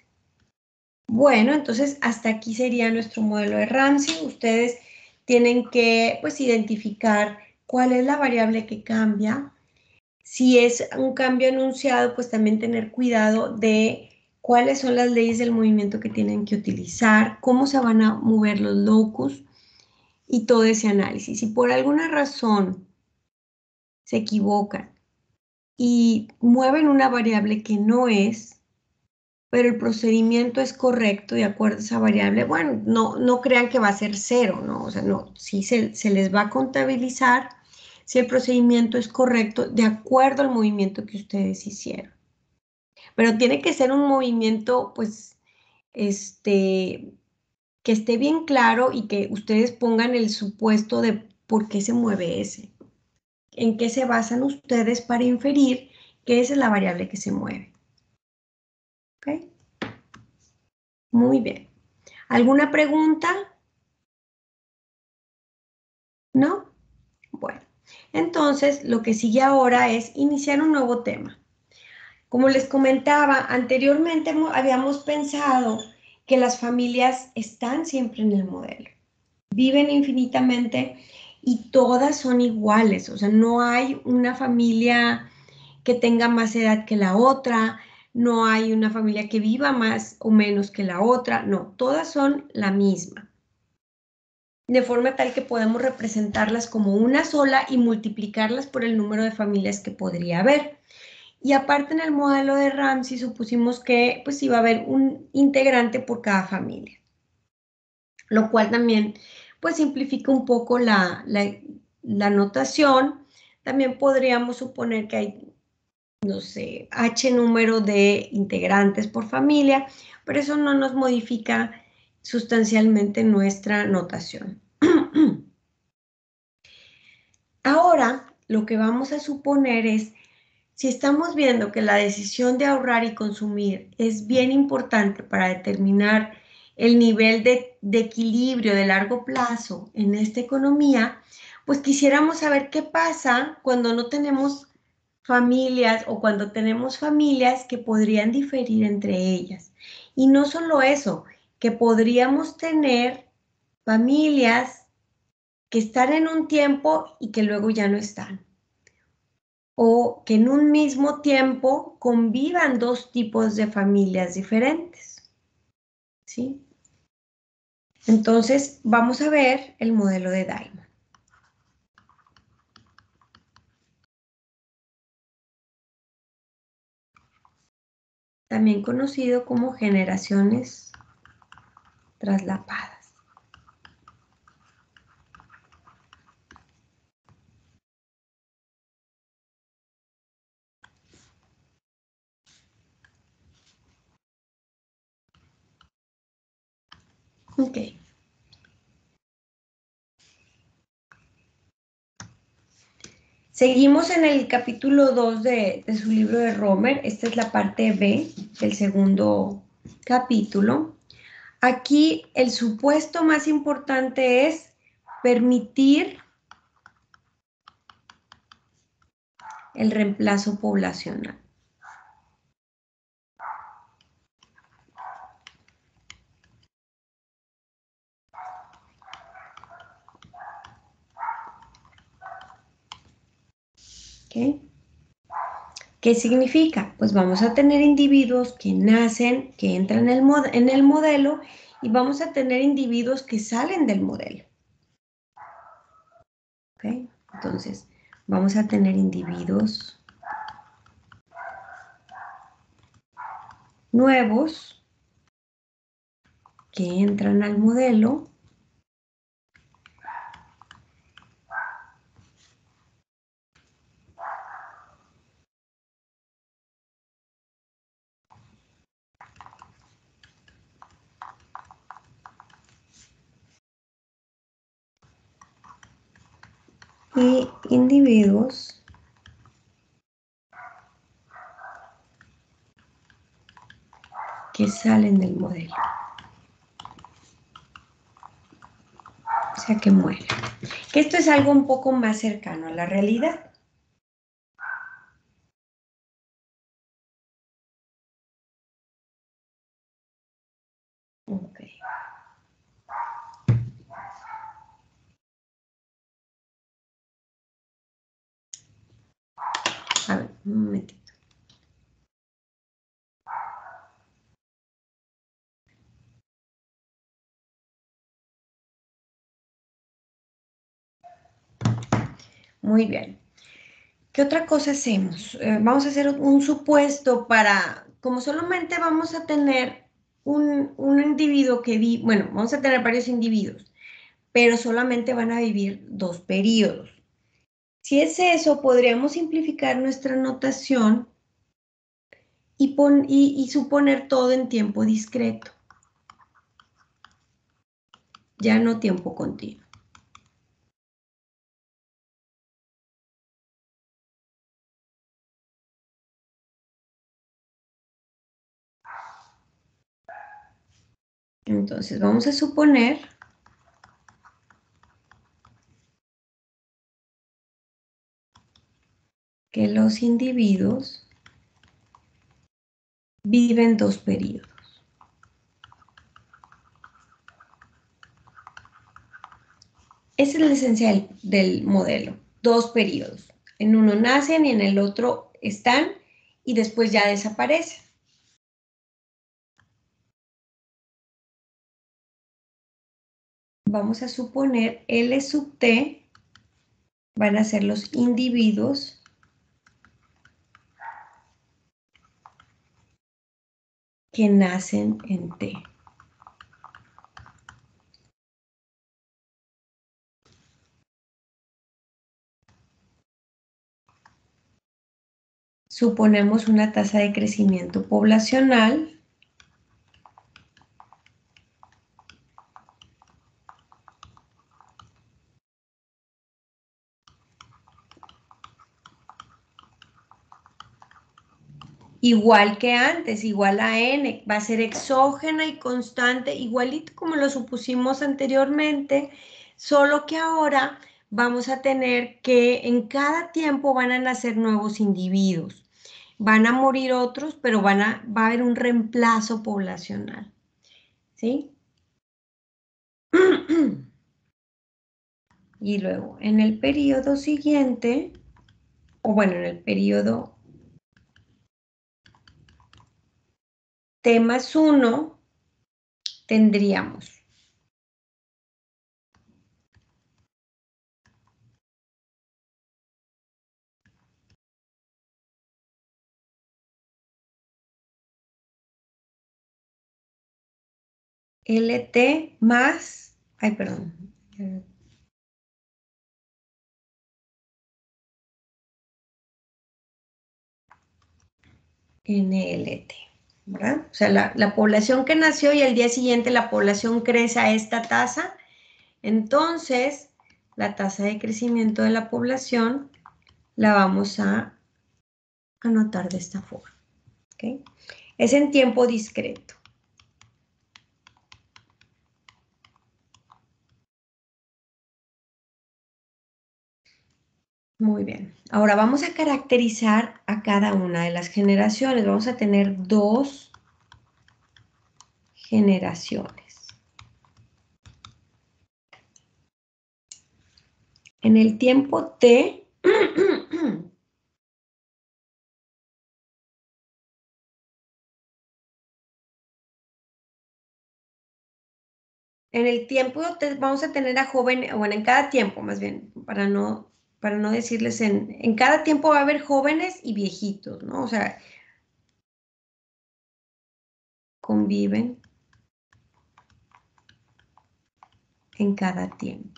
Bueno, entonces hasta aquí sería nuestro modelo de Ramsey. Ustedes tienen que pues identificar cuál es la variable que cambia. Si es un cambio anunciado, pues también tener cuidado de cuáles son las leyes del movimiento que tienen que utilizar, cómo se van a mover los locus y todo ese análisis. Si por alguna razón se equivocan y mueven una variable que no es, pero el procedimiento es correcto de acuerdo a esa variable, bueno, no crean que va a ser cero, ¿no? O sea, no, sí se les va a contabilizar si el procedimiento es correcto de acuerdo al movimiento que ustedes hicieron. Pero tiene que ser un movimiento, pues, que esté bien claro y que ustedes pongan el supuesto de por qué se mueve ese. en qué se basan ustedes para inferir que esa es la variable que se mueve. ¿Ok? Muy bien. ¿Alguna pregunta? ¿No? Bueno, entonces lo que sigue ahora es iniciar un nuevo tema. Como les comentaba, anteriormente habíamos pensado que las familias están siempre en el modelo, viven infinitamente y todas son iguales, o sea, no hay una familia que tenga más edad que la otra, no hay una familia que viva más o menos que la otra, no, todas son la misma. De forma tal que podemos representarlas como una sola y multiplicarlas por el número de familias que podría haber. Y aparte en el modelo de Ramsey supusimos que pues iba a haber un integrante por cada familia, lo cual también pues simplifica un poco la notación. También podríamos suponer que hay, no sé, H número de integrantes por familia, pero eso no nos modifica sustancialmente nuestra notación. Ahora, lo que vamos a suponer es, si estamos viendo que la decisión de ahorrar y consumir es bien importante para determinar el nivel de equilibrio de largo plazo en esta economía, pues quisiéramos saber qué pasa cuando no tenemos familias o cuando tenemos familias que podrían diferir entre ellas. Y no solo eso, que podríamos tener familias que están en un tiempo y que luego ya no están. O que en un mismo tiempo convivan dos tipos de familias diferentes. ¿Sí? Entonces, vamos a ver el modelo de Diamond. También conocido como generaciones traslapadas. Ok. Seguimos en el capítulo 2 de su libro de Romer. Esta es la parte B del segundo capítulo. Aquí el supuesto más importante es permitir el reemplazo poblacional. ¿Okay? ¿Qué significa? Pues vamos a tener individuos que nacen, que entran en el modelo y vamos a tener individuos que salen del modelo. ¿Okay? Entonces, vamos a tener individuos nuevos que entran al modelo y individuos que salen del modelo. O sea, que mueren. Que esto es algo un poco más cercano a la realidad. Ok. A ver, un momentito. Muy bien. ¿Qué otra cosa hacemos? Vamos a hacer un supuesto para, como solamente vamos a tener un individuo que vive, bueno, vamos a tener varios individuos, pero solamente van a vivir 2 periodos. Si es eso, podríamos simplificar nuestra notación y suponer todo en tiempo discreto, ya no tiempo continuo. Entonces vamos a suponer que los individuos viven 2 periodos. Esa es la esencia del modelo, 2 periodos. En uno nacen y en el otro están y después ya desaparecen. Vamos a suponer L sub T van a ser los individuos que nacen en T. Suponemos una tasa de crecimiento poblacional igual que antes, igual a n, va a ser exógena y constante, igualito como lo supusimos anteriormente, solo que ahora vamos a tener que en cada tiempo van a nacer nuevos individuos. Van a morir otros, pero va a haber un reemplazo poblacional. ¿Sí? Y luego, en el periodo siguiente, o bueno, en el periodo T más 1, tendríamos LT más, ay, perdón, NLT, ¿verdad? O sea, la población que nació y al día siguiente la población crece a esta tasa, entonces la tasa de crecimiento de la población la vamos a anotar de esta forma, ¿ok? Es en tiempo discreto. Muy bien. Ahora vamos a caracterizar a cada una de las generaciones. Vamos a tener 2 generaciones. En el tiempo T, en el tiempo vamos a tener a jóvenes, bueno, en cada tiempo más bien, para no decirles, en cada tiempo va a haber jóvenes y viejitos, ¿no? O sea, conviven en cada tiempo.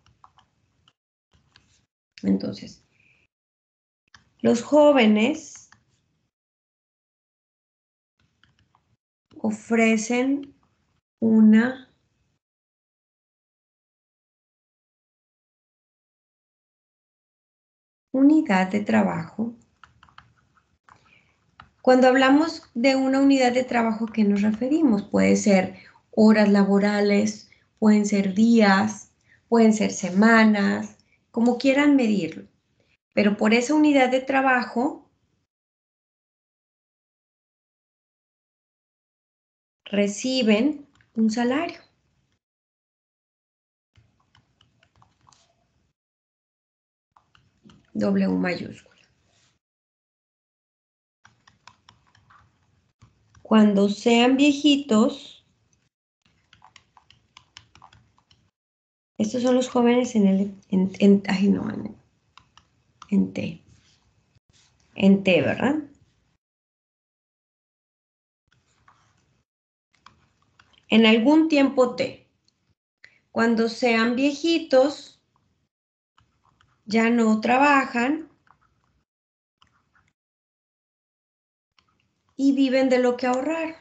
Entonces, los jóvenes ofrecen una unidad de trabajo. Cuando hablamos de una unidad de trabajo, ¿a qué nos referimos? Puede ser horas laborales, pueden ser días, pueden ser semanas, como quieran medirlo. Pero por esa unidad de trabajo reciben un salario. W mayúscula. Cuando sean viejitos, estos son los jóvenes en T. En T, ¿verdad? En algún tiempo T. Cuando sean viejitos, ya no trabajan y viven de lo que ahorraron.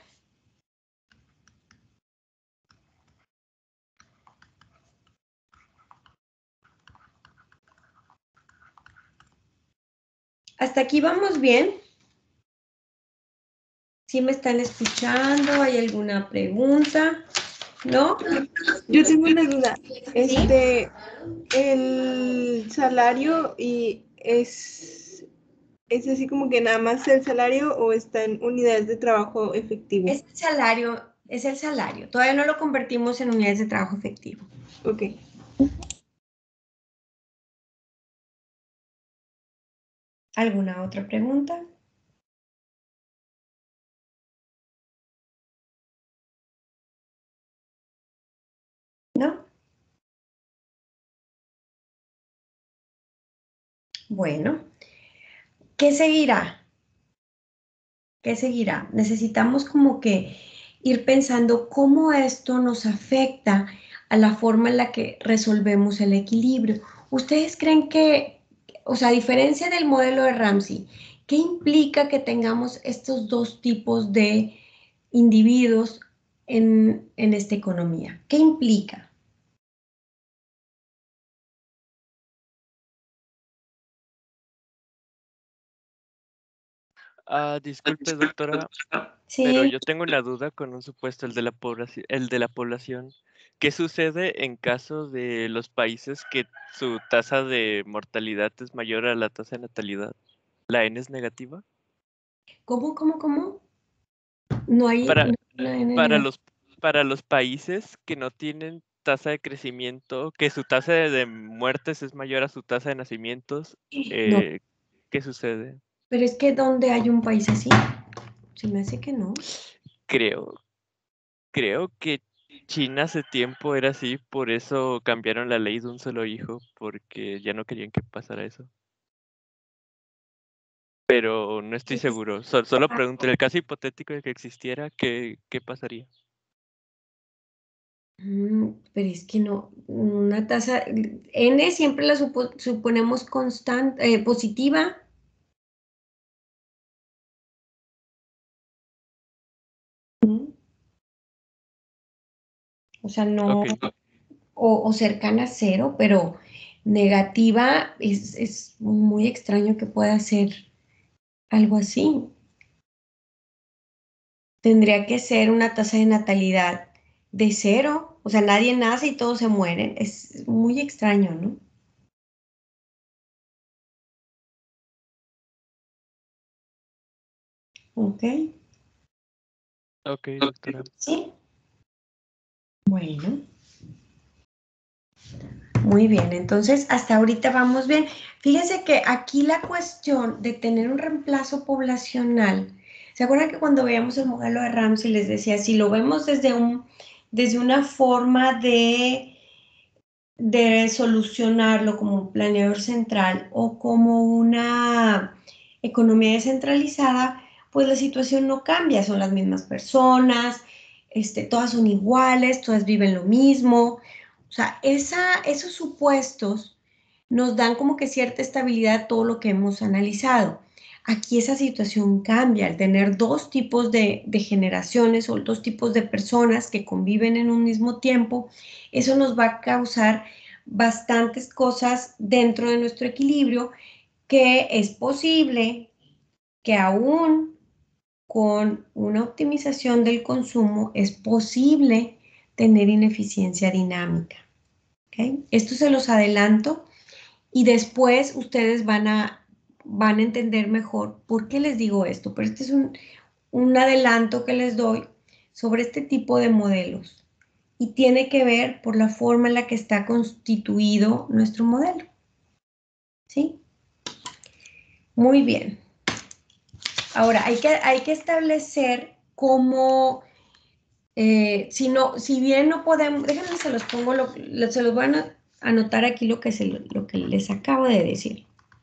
¿Hasta aquí vamos bien? ¿Sí me están escuchando? ¿Hay alguna pregunta? ¿no? Yo tengo una duda. El salario y es así como que nada más el salario o está en unidades de trabajo efectivo. Es el salario. Todavía no lo convertimos en unidades de trabajo efectivo. Ok. ¿Alguna otra pregunta? ¿No? Bueno, ¿qué seguirá? ¿Qué seguirá? Necesitamos como que ir pensando cómo esto nos afecta a la forma en la que resolvemos el equilibrio. ¿Ustedes creen que, o sea, a diferencia del modelo de Ramsey, qué implica que tengamos estos dos tipos de individuos en esta economía? ¿Qué implica? Disculpe, doctora, pero Sí, yo tengo una duda con un supuesto, el de la población. ¿Qué sucede en caso de los países que su tasa de mortalidad es mayor a la tasa de natalidad? ¿La N es negativa? ¿cómo? No hay Para, una N para negativa. los, para los países que no tienen tasa de crecimiento, que su tasa de muertes es mayor a su tasa de nacimientos, No, ¿qué sucede? pero es que ¿dónde hay un país así? Se me hace que no. Creo, creo que China hace tiempo era así, por eso cambiaron la ley de un solo hijo, porque ya no querían que pasara eso. Pero no estoy seguro. Solo pregunto, en el caso hipotético de que existiera, ¿qué pasaría? Pero es que no, una tasa, N siempre la suponemos constante, positiva. Mm, O sea, no, Ok, o cercana a cero, pero negativa es muy extraño que pueda ser algo así. Tendría que ser una tasa de natalidad de cero, o sea, nadie nace y todos se mueren. Es muy extraño, ¿no? Ok, ok, doctora. sí. Bueno. Muy bien, entonces hasta ahorita vamos bien. Fíjense que aquí la cuestión de tener un reemplazo poblacional, ¿se acuerdan que cuando veíamos el modelo de Ramsey les decía, si lo vemos desde una forma de solucionarlo como un planeador central o como una economía descentralizada, pues la situación no cambia, son las mismas personas, todas son iguales, todas viven lo mismo. O sea, esos supuestos nos dan como que cierta estabilidad a todo lo que hemos analizado. Aquí esa situación cambia al tener dos tipos de generaciones o dos tipos de personas que conviven en un mismo tiempo. Eso nos va a causar bastantes cosas dentro de nuestro equilibrio que es posible que aún con una optimización del consumo es posible tener ineficiencia dinámica. ¿Okay? Esto se los adelanto y después ustedes van a entender mejor por qué les digo esto, pero este es un adelanto que les doy sobre este tipo de modelos y tiene que ver por la forma en la que está constituido nuestro modelo. ¿Sí? Muy bien. Ahora, hay que establecer cómo, si bien no podemos, déjenme se los pongo, se los voy a anotar aquí lo que les acabo de decir.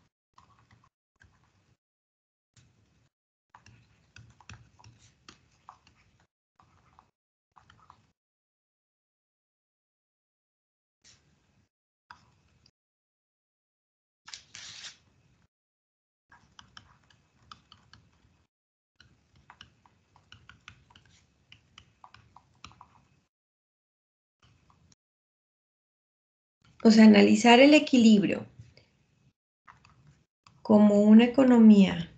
O sea, analizar el equilibrio como una economía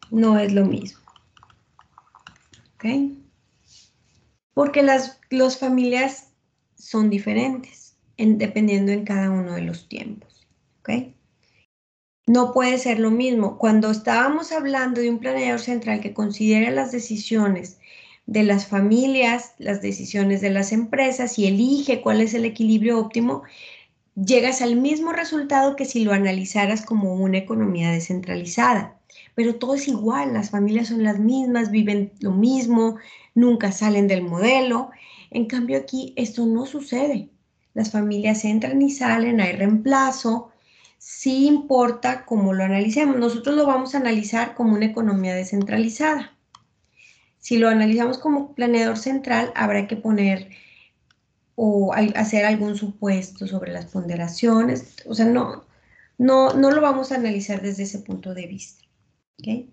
no es lo mismo. ¿Ok? Porque las familias son diferentes, dependiendo en cada uno de los tiempos. ¿Ok? No puede ser lo mismo. Cuando estábamos hablando de un planeador central que considera las decisiones de las familias, las decisiones de las empresas y elige cuál es el equilibrio óptimo, llegas al mismo resultado que si lo analizaras como una economía descentralizada. Pero todo es igual, las familias son las mismas, viven lo mismo, nunca salen del modelo. En cambio aquí esto no sucede. Las familias entran y salen, hay reemplazo. Sí importa cómo lo analicemos. Nosotros lo vamos a analizar como una economía descentralizada. Si lo analizamos como planeador central, habrá que poner o hacer algún supuesto sobre las ponderaciones. O sea, no lo vamos a analizar desde ese punto de vista. ¿Okay?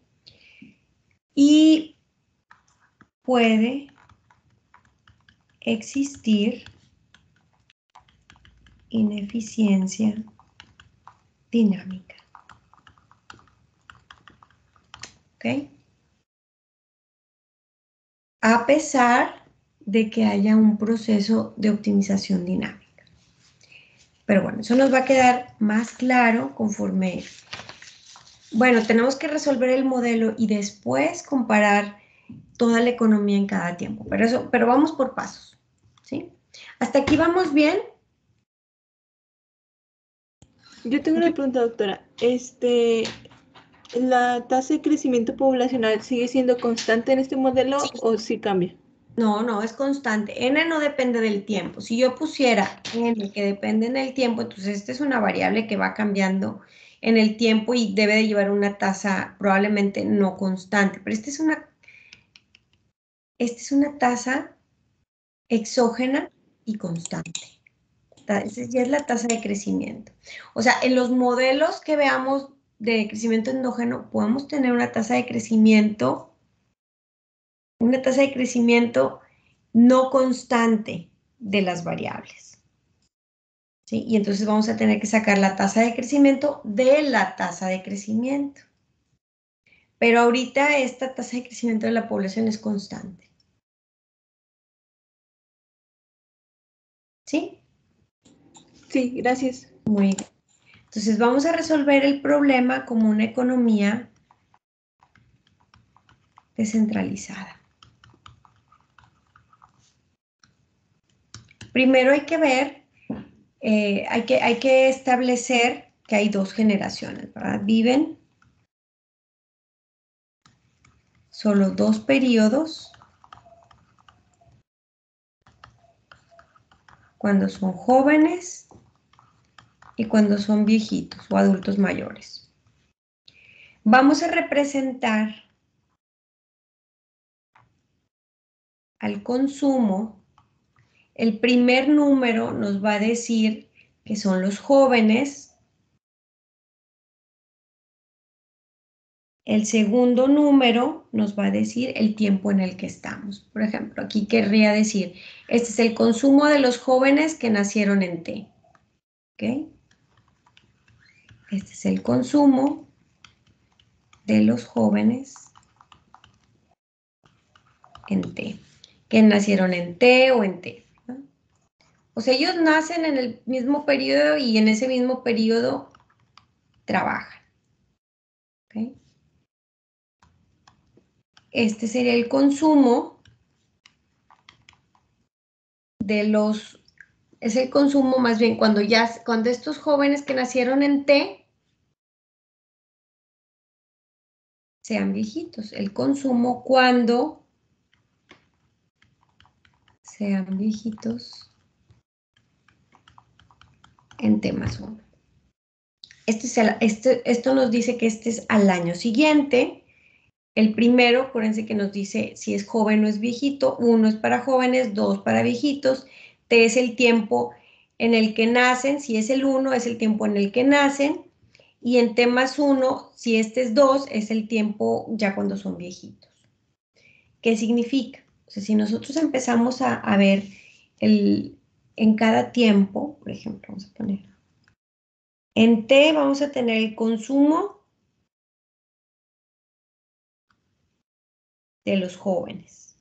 Y puede existir ineficiencia dinámica. ¿Ok? A pesar de que haya un proceso de optimización dinámica. Pero bueno, eso nos va a quedar más claro conforme... Bueno, tenemos que resolver el modelo y después comparar toda la economía en cada tiempo. Pero vamos por pasos. ¿Sí? ¿Hasta aquí vamos bien? Yo tengo una pregunta, doctora. ¿La tasa de crecimiento poblacional sigue siendo constante en este modelo o sí cambia? No, es constante. N no depende del tiempo. Si yo pusiera N que depende del tiempo, entonces esta es una variable que va cambiando en el tiempo y debe de llevar una tasa probablemente no constante. Pero esta es una tasa exógena y constante. Esa ya es la tasa de crecimiento. O sea, en los modelos que veamos de crecimiento endógeno, podemos tener una tasa de crecimiento no constante de las variables. ¿Sí? Y entonces vamos a tener que sacar la tasa de crecimiento de la tasa de crecimiento. Pero ahorita esta tasa de crecimiento de la población es constante. ¿Sí? Sí, gracias. Muy bien. Entonces vamos a resolver el problema como una economía descentralizada. Primero hay que ver, hay que establecer que hay dos generaciones, ¿verdad? Viven solo dos periodos cuando son jóvenes y cuando son viejitos o adultos mayores. Vamos a representar al consumo. El primer número nos va a decir que son los jóvenes. El segundo número nos va a decir el tiempo en el que estamos. Por ejemplo, aquí querría decir, este es el consumo de los jóvenes que nacieron en T. ¿Ok? Este es el consumo de los jóvenes en T, que nacieron en T o en T. ¿No? O sea, ellos nacen en el mismo periodo y en ese mismo periodo trabajan. ¿Ok? Este sería el consumo de los... Es el consumo más bien cuando estos jóvenes que nacieron en T sean viejitos. El consumo cuando sean viejitos en T más 1. Esto nos dice que este es al año siguiente. El primero, acuérdense que nos dice si es joven o es viejito. 1 es para jóvenes, 2 para viejitos. T es el tiempo en el que nacen. Si es el 1, es el tiempo en el que nacen. Y en T más 1, si este es 2, es el tiempo ya cuando son viejitos. ¿Qué significa? O sea, si nosotros empezamos a ver en cada tiempo, por ejemplo, vamos a poner, en T vamos a tener el consumo de los jóvenes.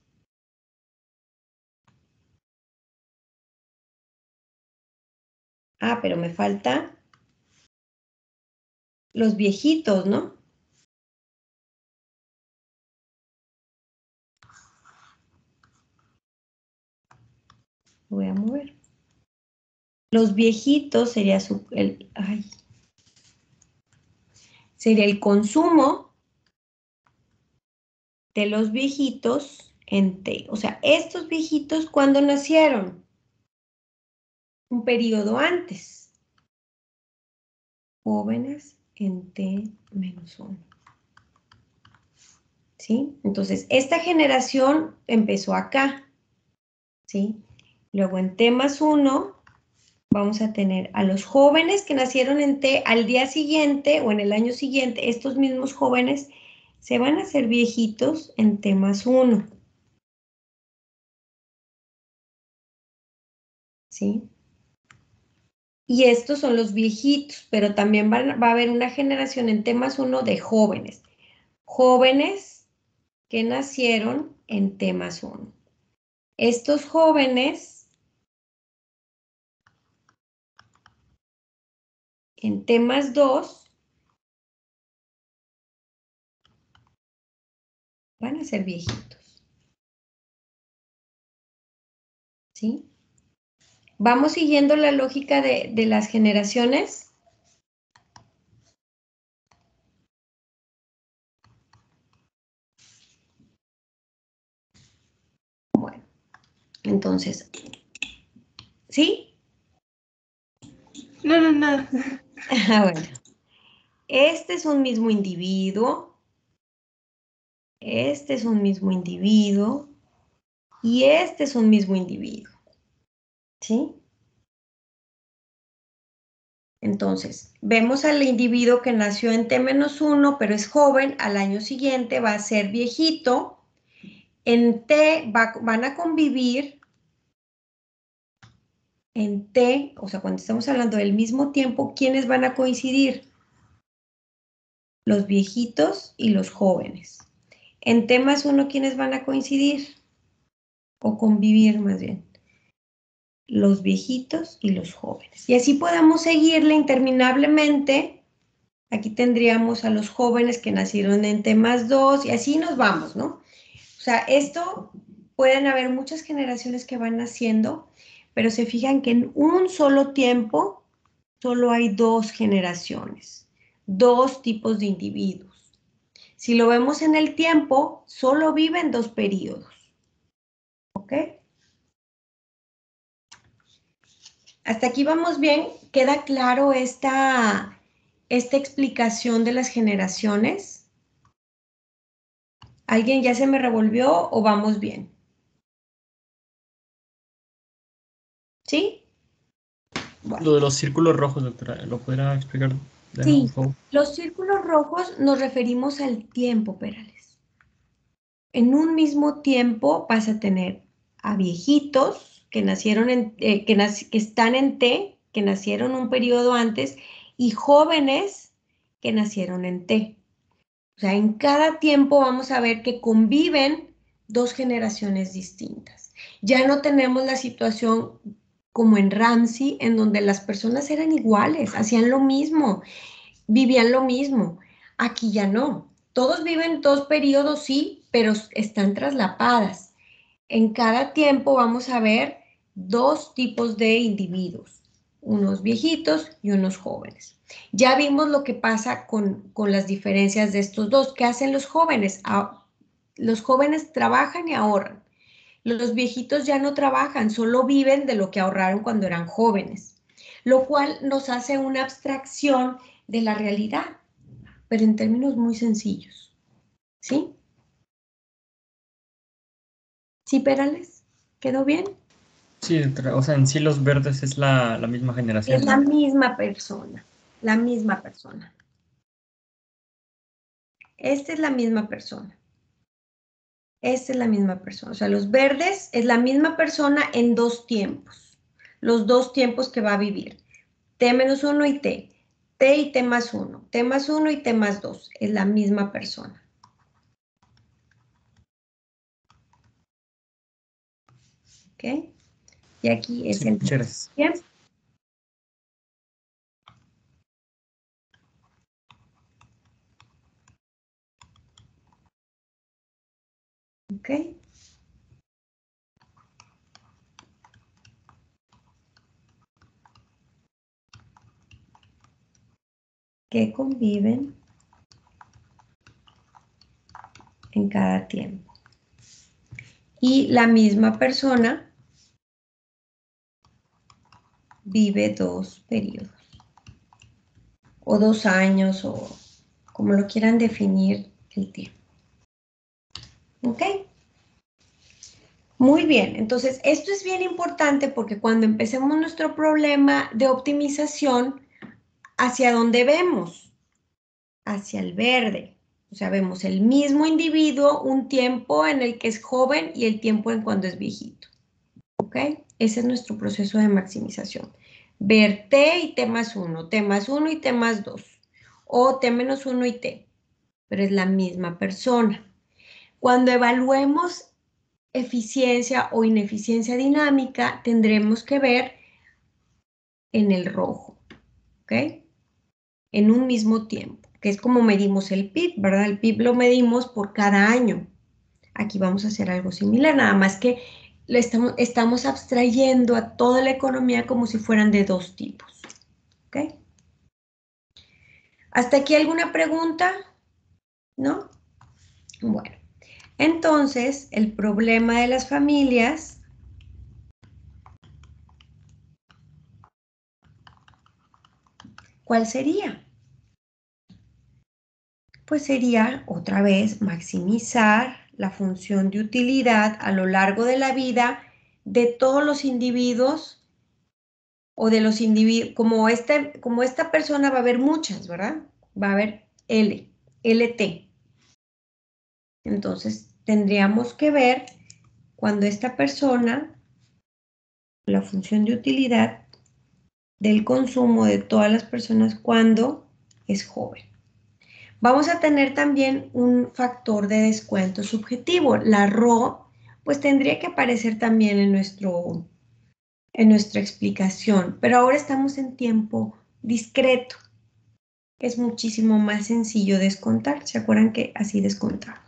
Ah, pero me falta los viejitos, ¿no? Voy a mover. Los viejitos sería sería el consumo de los viejitos en T. O sea, estos viejitos, ¿cuándo nacieron? Un periodo antes. Jóvenes en T-1. ¿Sí? Entonces, esta generación empezó acá. ¿Sí? Luego en T+1 vamos a tener a los jóvenes que nacieron en T al día siguiente o en el año siguiente. Estos mismos jóvenes se van a hacer viejitos en T+1. ¿Sí? Y estos son los viejitos, pero también va a haber una generación en T+1 de jóvenes. Jóvenes que nacieron en T+1. Estos jóvenes en T+2 van a ser viejitos. ¿Sí? ¿Vamos siguiendo la lógica de las generaciones? Bueno, entonces, ¿sí? No. Bueno, este es un mismo individuo, este es un mismo individuo y este es un mismo individuo. ¿Sí? Entonces, vemos al individuo que nació en T-1, pero es joven, al año siguiente va a ser viejito. En T van a convivir, en T, o sea, cuando estamos hablando del mismo tiempo, ¿quiénes van a coincidir? Los viejitos y los jóvenes. En T+1, ¿quiénes van a coincidir? O convivir más bien. Los viejitos y los jóvenes. Y así podemos seguirle interminablemente. Aquí tendríamos a los jóvenes que nacieron en T+2 y así nos vamos, ¿no? O sea, esto pueden haber muchas generaciones que van naciendo, pero se fijan que en un solo tiempo solo hay 2 generaciones, 2 tipos de individuos. Si lo vemos en el tiempo, solo viven 2 periodos. ¿Ok? Hasta aquí vamos bien. ¿Queda claro esta explicación de las generaciones? ¿Alguien ya se me revolvió o vamos bien? ¿Sí? Bueno. Lo de los círculos rojos, doctora, ¿lo podrá explicar de nuevo, Sí, por favor? los círculos rojos nos referimos al tiempo, Perales. En un mismo tiempo vas a tener a viejitos que nacieron que están en T, que nacieron un periodo antes, y jóvenes que nacieron en T. O sea, en cada tiempo vamos a ver que conviven 2 generaciones distintas. Ya no tenemos la situación como en Ramsey, en donde las personas eran iguales, hacían lo mismo, vivían lo mismo. Aquí ya no. Todos viven 2 periodos, sí, pero están traslapadas. En cada tiempo vamos a ver 2 tipos de individuos, unos viejitos y unos jóvenes. Ya vimos lo que pasa con las diferencias de estos dos. ¿Qué hacen los jóvenes? Los jóvenes trabajan y ahorran. Los viejitos ya no trabajan, solo viven de lo que ahorraron cuando eran jóvenes, lo cual nos hace una abstracción de la realidad, pero en términos muy sencillos. ¿Sí? ¿Sí, Perales? ¿Quedó bien? Sí, doctora, o sea, en sí los verdes es la misma generación. Es la misma persona, la misma persona. Esta es la misma persona. Esta es la misma persona. O sea, los verdes es la misma persona en 2 tiempos. Los 2 tiempos que va a vivir. T-1 y T. T y T+1. T+1 y T+2. Es la misma persona. ¿Ok? Y aquí es Sí, el... muchas gracias. Bien. ¿Ok? Que conviven en cada tiempo. Y la misma persona vive 2 periodos, o 2 años, o como lo quieran definir el tiempo. ¿Ok? Muy bien, entonces esto es bien importante porque cuando empecemos nuestro problema de optimización, ¿hacia dónde vemos? Hacia el verde. O sea, vemos el mismo individuo, un tiempo en el que es joven y el tiempo en cuando es viejito. ¿Ok? Ese es nuestro proceso de maximización. Ver T y T más 1, T más 1 y T más 2. O T menos 1 y T. Pero es la misma persona. Cuando evaluemos eficiencia o ineficiencia dinámica, tendremos que ver en el rojo. ¿Ok? En un mismo tiempo, que es como medimos el PIB, ¿verdad? El PIB lo medimos por cada año. Aquí vamos a hacer algo similar, nada más que estamos abstrayendo a toda la economía como si fueran de 2 tipos. ¿Ok? ¿Hasta aquí alguna pregunta? ¿No? Bueno, entonces el problema de las familias ¿cuál sería? Pues sería otra vez maximizar la función de utilidad a lo largo de la vida de todos los individuos o de los individuos, como esta persona va a haber muchas, ¿verdad? Va a haber LT. Entonces tendríamos que ver cuando esta persona, la función de utilidad del consumo de todas las personas cuando es joven. Vamos a tener también un factor de descuento subjetivo. La RO, pues tendría que aparecer también en nuestra explicación, pero ahora estamos en tiempo discreto. Es muchísimo más sencillo descontar. ¿Se acuerdan que así descontamos?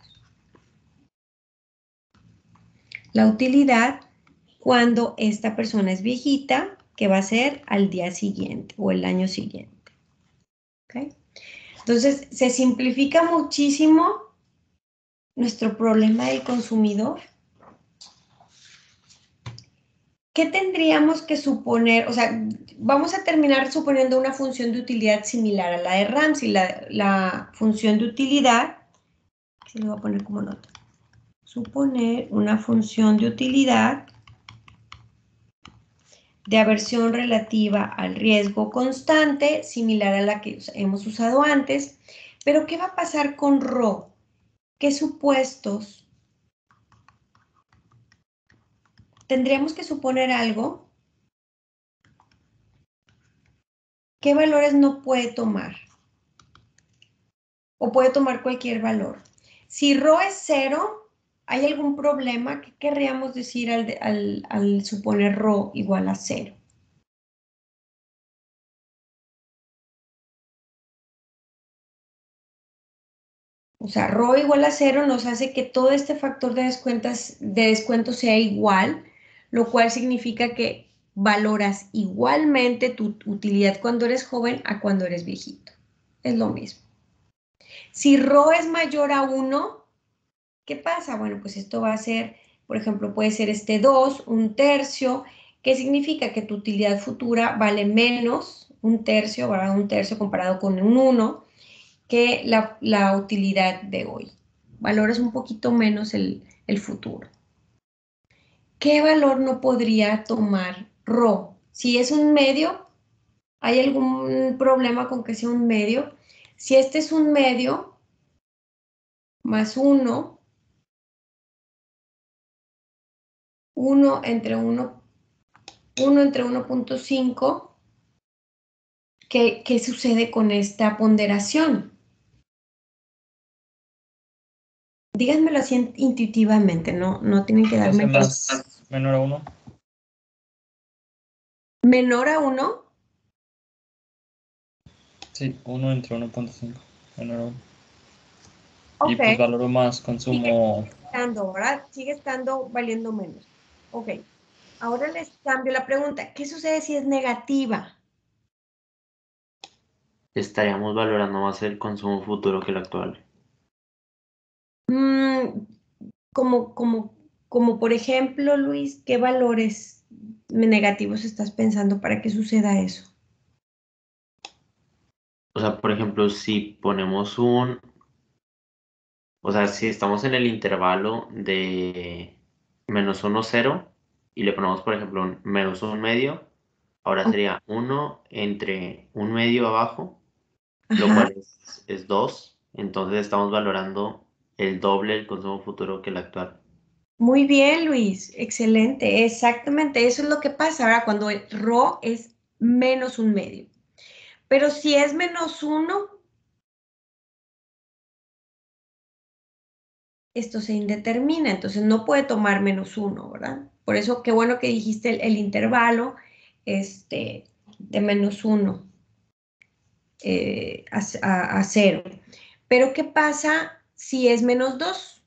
La utilidad cuando esta persona es viejita, que va a ser al día siguiente o el año siguiente. ¿Ok? Entonces, se simplifica muchísimo nuestro problema del consumidor. ¿Qué tendríamos que suponer? O sea, vamos a terminar suponiendo una función de utilidad similar a la de Ramsey. La función de utilidad, se lo voy a poner como nota. Suponer una función de utilidad de aversión relativa al riesgo constante, similar a la que hemos usado antes. Pero, ¿qué va a pasar con Rho? ¿Qué supuestos? Tendríamos que suponer algo. ¿Qué valores no puede tomar? O puede tomar cualquier valor. Si Rho es 0, ¿hay algún problema? ¿Qué querríamos decir al suponer Rho igual a 0? O sea, Rho igual a 0 nos hace que todo este factor de descuento sea igual, lo cual significa que valoras igualmente tu utilidad cuando eres joven a cuando eres viejito. Es lo mismo. Si Rho es mayor a 1, ¿qué pasa? Bueno, pues esto va a ser, por ejemplo, puede ser 2, 1/3, que significa que tu utilidad futura vale menos, 1/3, ¿verdad? 1/3 comparado con un 1, que la utilidad de hoy. Valoras un poquito menos el futuro. ¿Qué valor no podría tomar Rho? Si es un medio, ¿hay algún problema con que sea un medio? Si este es un medio, más 1 entre 1.5, ¿qué sucede con esta ponderación? Díganmelo así intuitivamente, no tienen que darme... Más menor a 1. menor a 1. Sí, 1 entre 1.5. Menor a 1. Y Ok. pues valoro más consumo. Estando, ¿verdad? Sigue estando valiendo menos. Ok. Ahora les cambio la pregunta. ¿Qué sucede si es negativa? Estaríamos valorando más el consumo futuro que el actual. Mm, como por ejemplo, Luis, ¿qué valores negativos estás pensando para que suceda eso? O sea, por ejemplo, si ponemos o sea, si estamos en el intervalo de -1, 0, y le ponemos, por ejemplo, un -1 medio, ahora sería 1 entre 1 medio abajo, lo Ajá. cual es 2. Entonces estamos valorando el doble del consumo futuro que el actual. Muy bien, Luis. Excelente. Exactamente. Eso es lo que pasa ahora cuando el RO es -1 medio. Pero si es -1, esto se indetermina, entonces no puede tomar -1, ¿verdad? Por eso, qué bueno que dijiste el intervalo de -1 a 0. Pero, ¿qué pasa si es -2?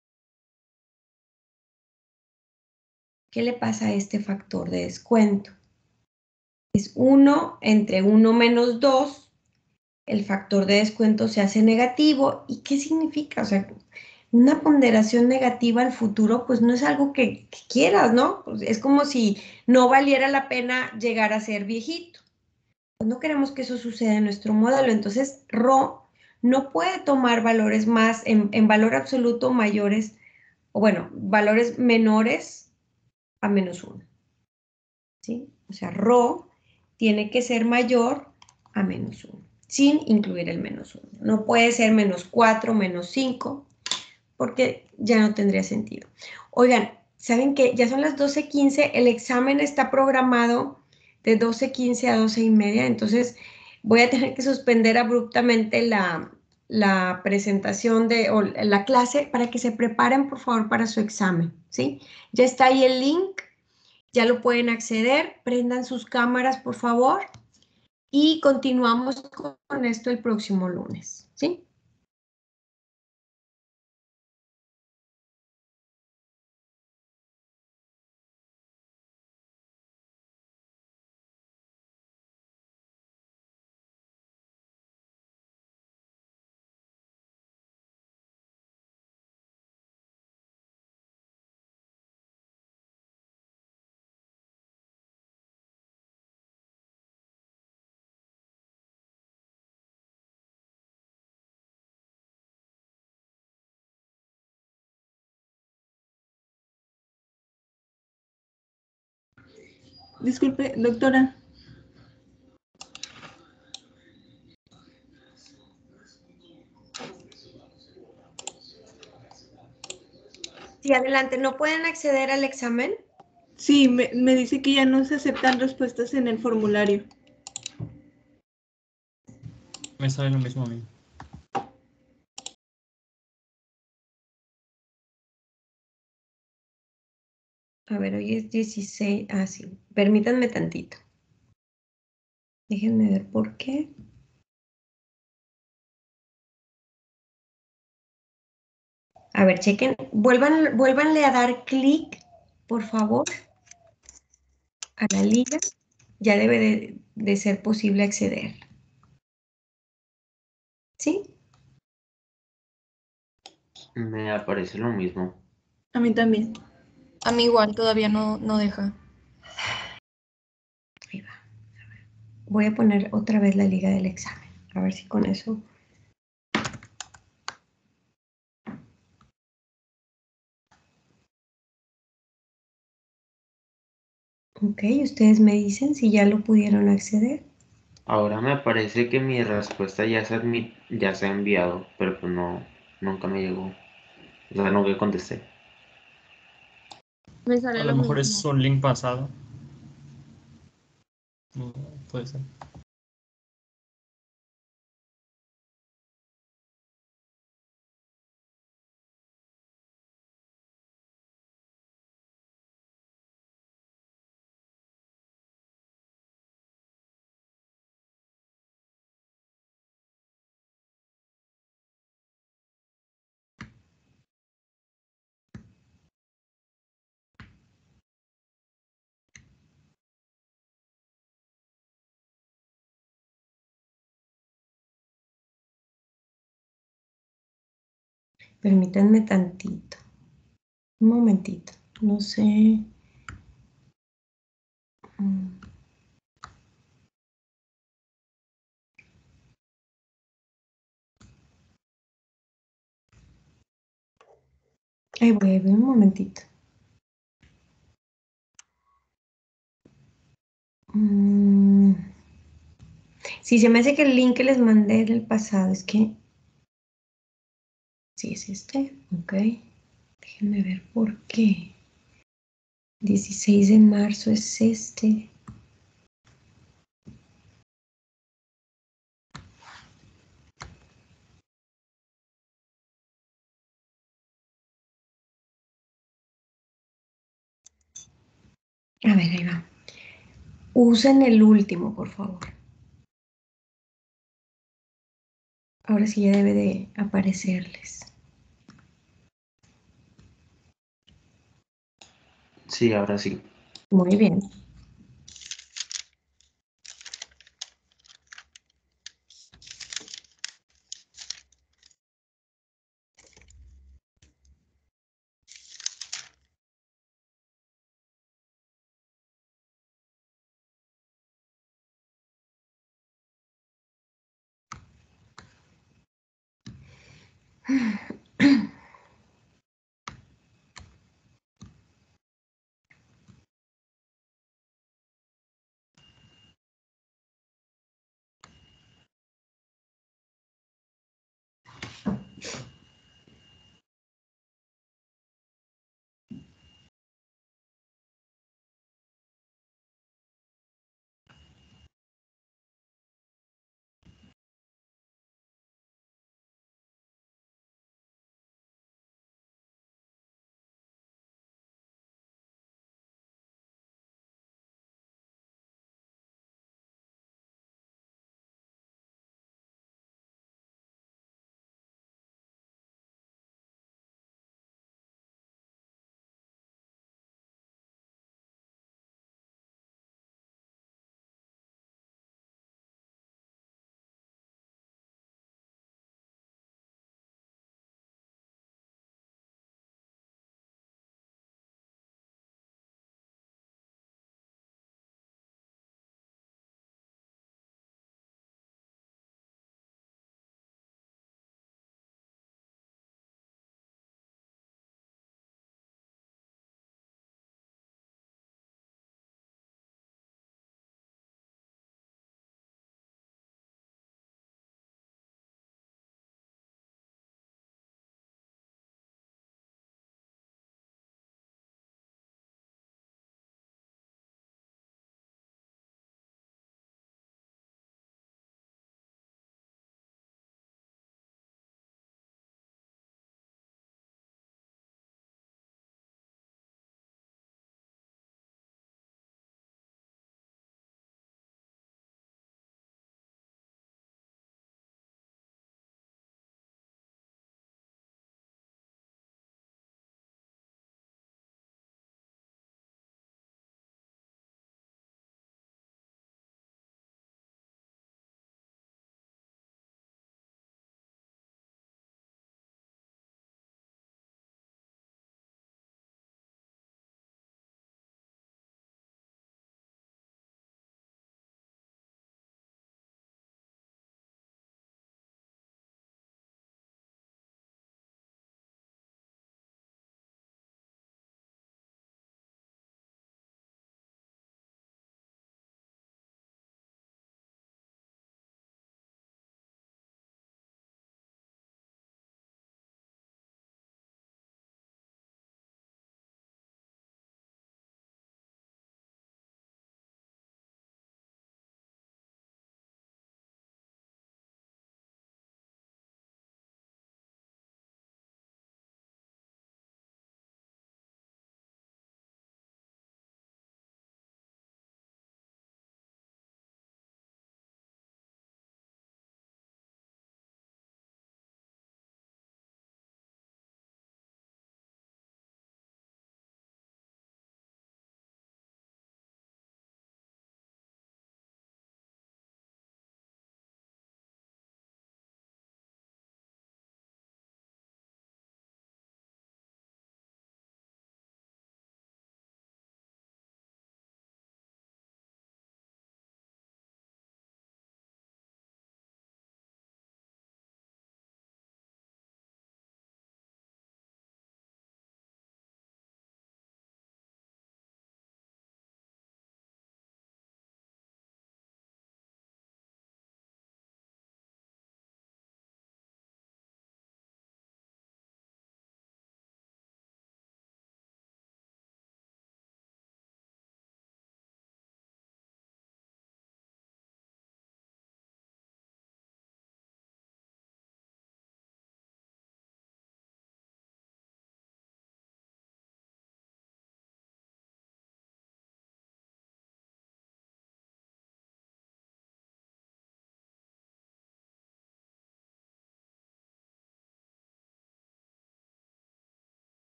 ¿Qué le pasa a este factor de descuento? Es 1 entre 1 menos 2, el factor de descuento se hace negativo. ¿Y qué significa? O sea, una ponderación negativa al futuro, pues no es algo que quieras, ¿no? Pues es como si no valiera la pena llegar a ser viejito. Pues no queremos que eso suceda en nuestro modelo. Entonces, RO no puede tomar valores más en valor absoluto mayores, o bueno, valores menores a -1, ¿sí? O sea, RO tiene que ser mayor a -1, sin incluir el -1. No puede ser -4, -5, porque ya no tendría sentido. Oigan, ¿saben qué? Ya son las 12:15, el examen está programado de 12:15 a 12:30, entonces voy a tener que suspender abruptamente la presentación o la clase para que se preparen, por favor, para su examen, ¿sí? Ya está ahí el link, ya lo pueden acceder, prendan sus cámaras, por favor, y continuamos con esto el próximo lunes, ¿sí? Disculpe, doctora. Sí, adelante, ¿no pueden acceder al examen? Sí, me dice que ya no se aceptan respuestas en el formulario. Me sale lo mismo a mí. A ver, hoy es 16. Ah, sí. Permítanme tantito. Déjenme ver por qué. A ver, chequen. Vuélvanle a dar clic, por favor, a la liga. Ya debe de ser posible acceder. ¿Sí? Me aparece lo mismo. A mí también. A mí igual todavía no deja. Ahí va. Voy a poner otra vez la liga del examen. A ver si con eso. Ok, ustedes me dicen si ya lo pudieron acceder. Ahora me parece que mi respuesta ya se ha enviado, pero pues no, nunca me llegó. O sea, nunca contesté. Me A sale lo lo mejor es mismo. un link pasado. No, puede ser. Permítanme tantito. Un momentito. No sé. Mm. Ahí voy, un momentito. Sí, se me hace que el link que les mandé del pasado es que... Sí, es este. Ok. Déjenme ver por qué. 16 de marzo es este. A ver, ahí va. Usen el último, por favor. Ahora sí ya debe de aparecerles. Sí, ahora sí. Muy bien.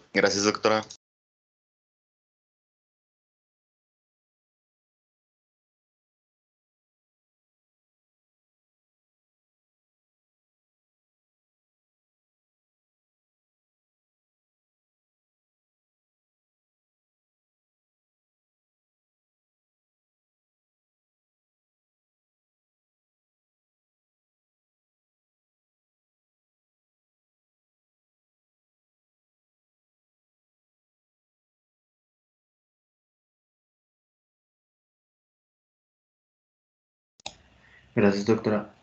Gracias, doctora. Gracias, doctora.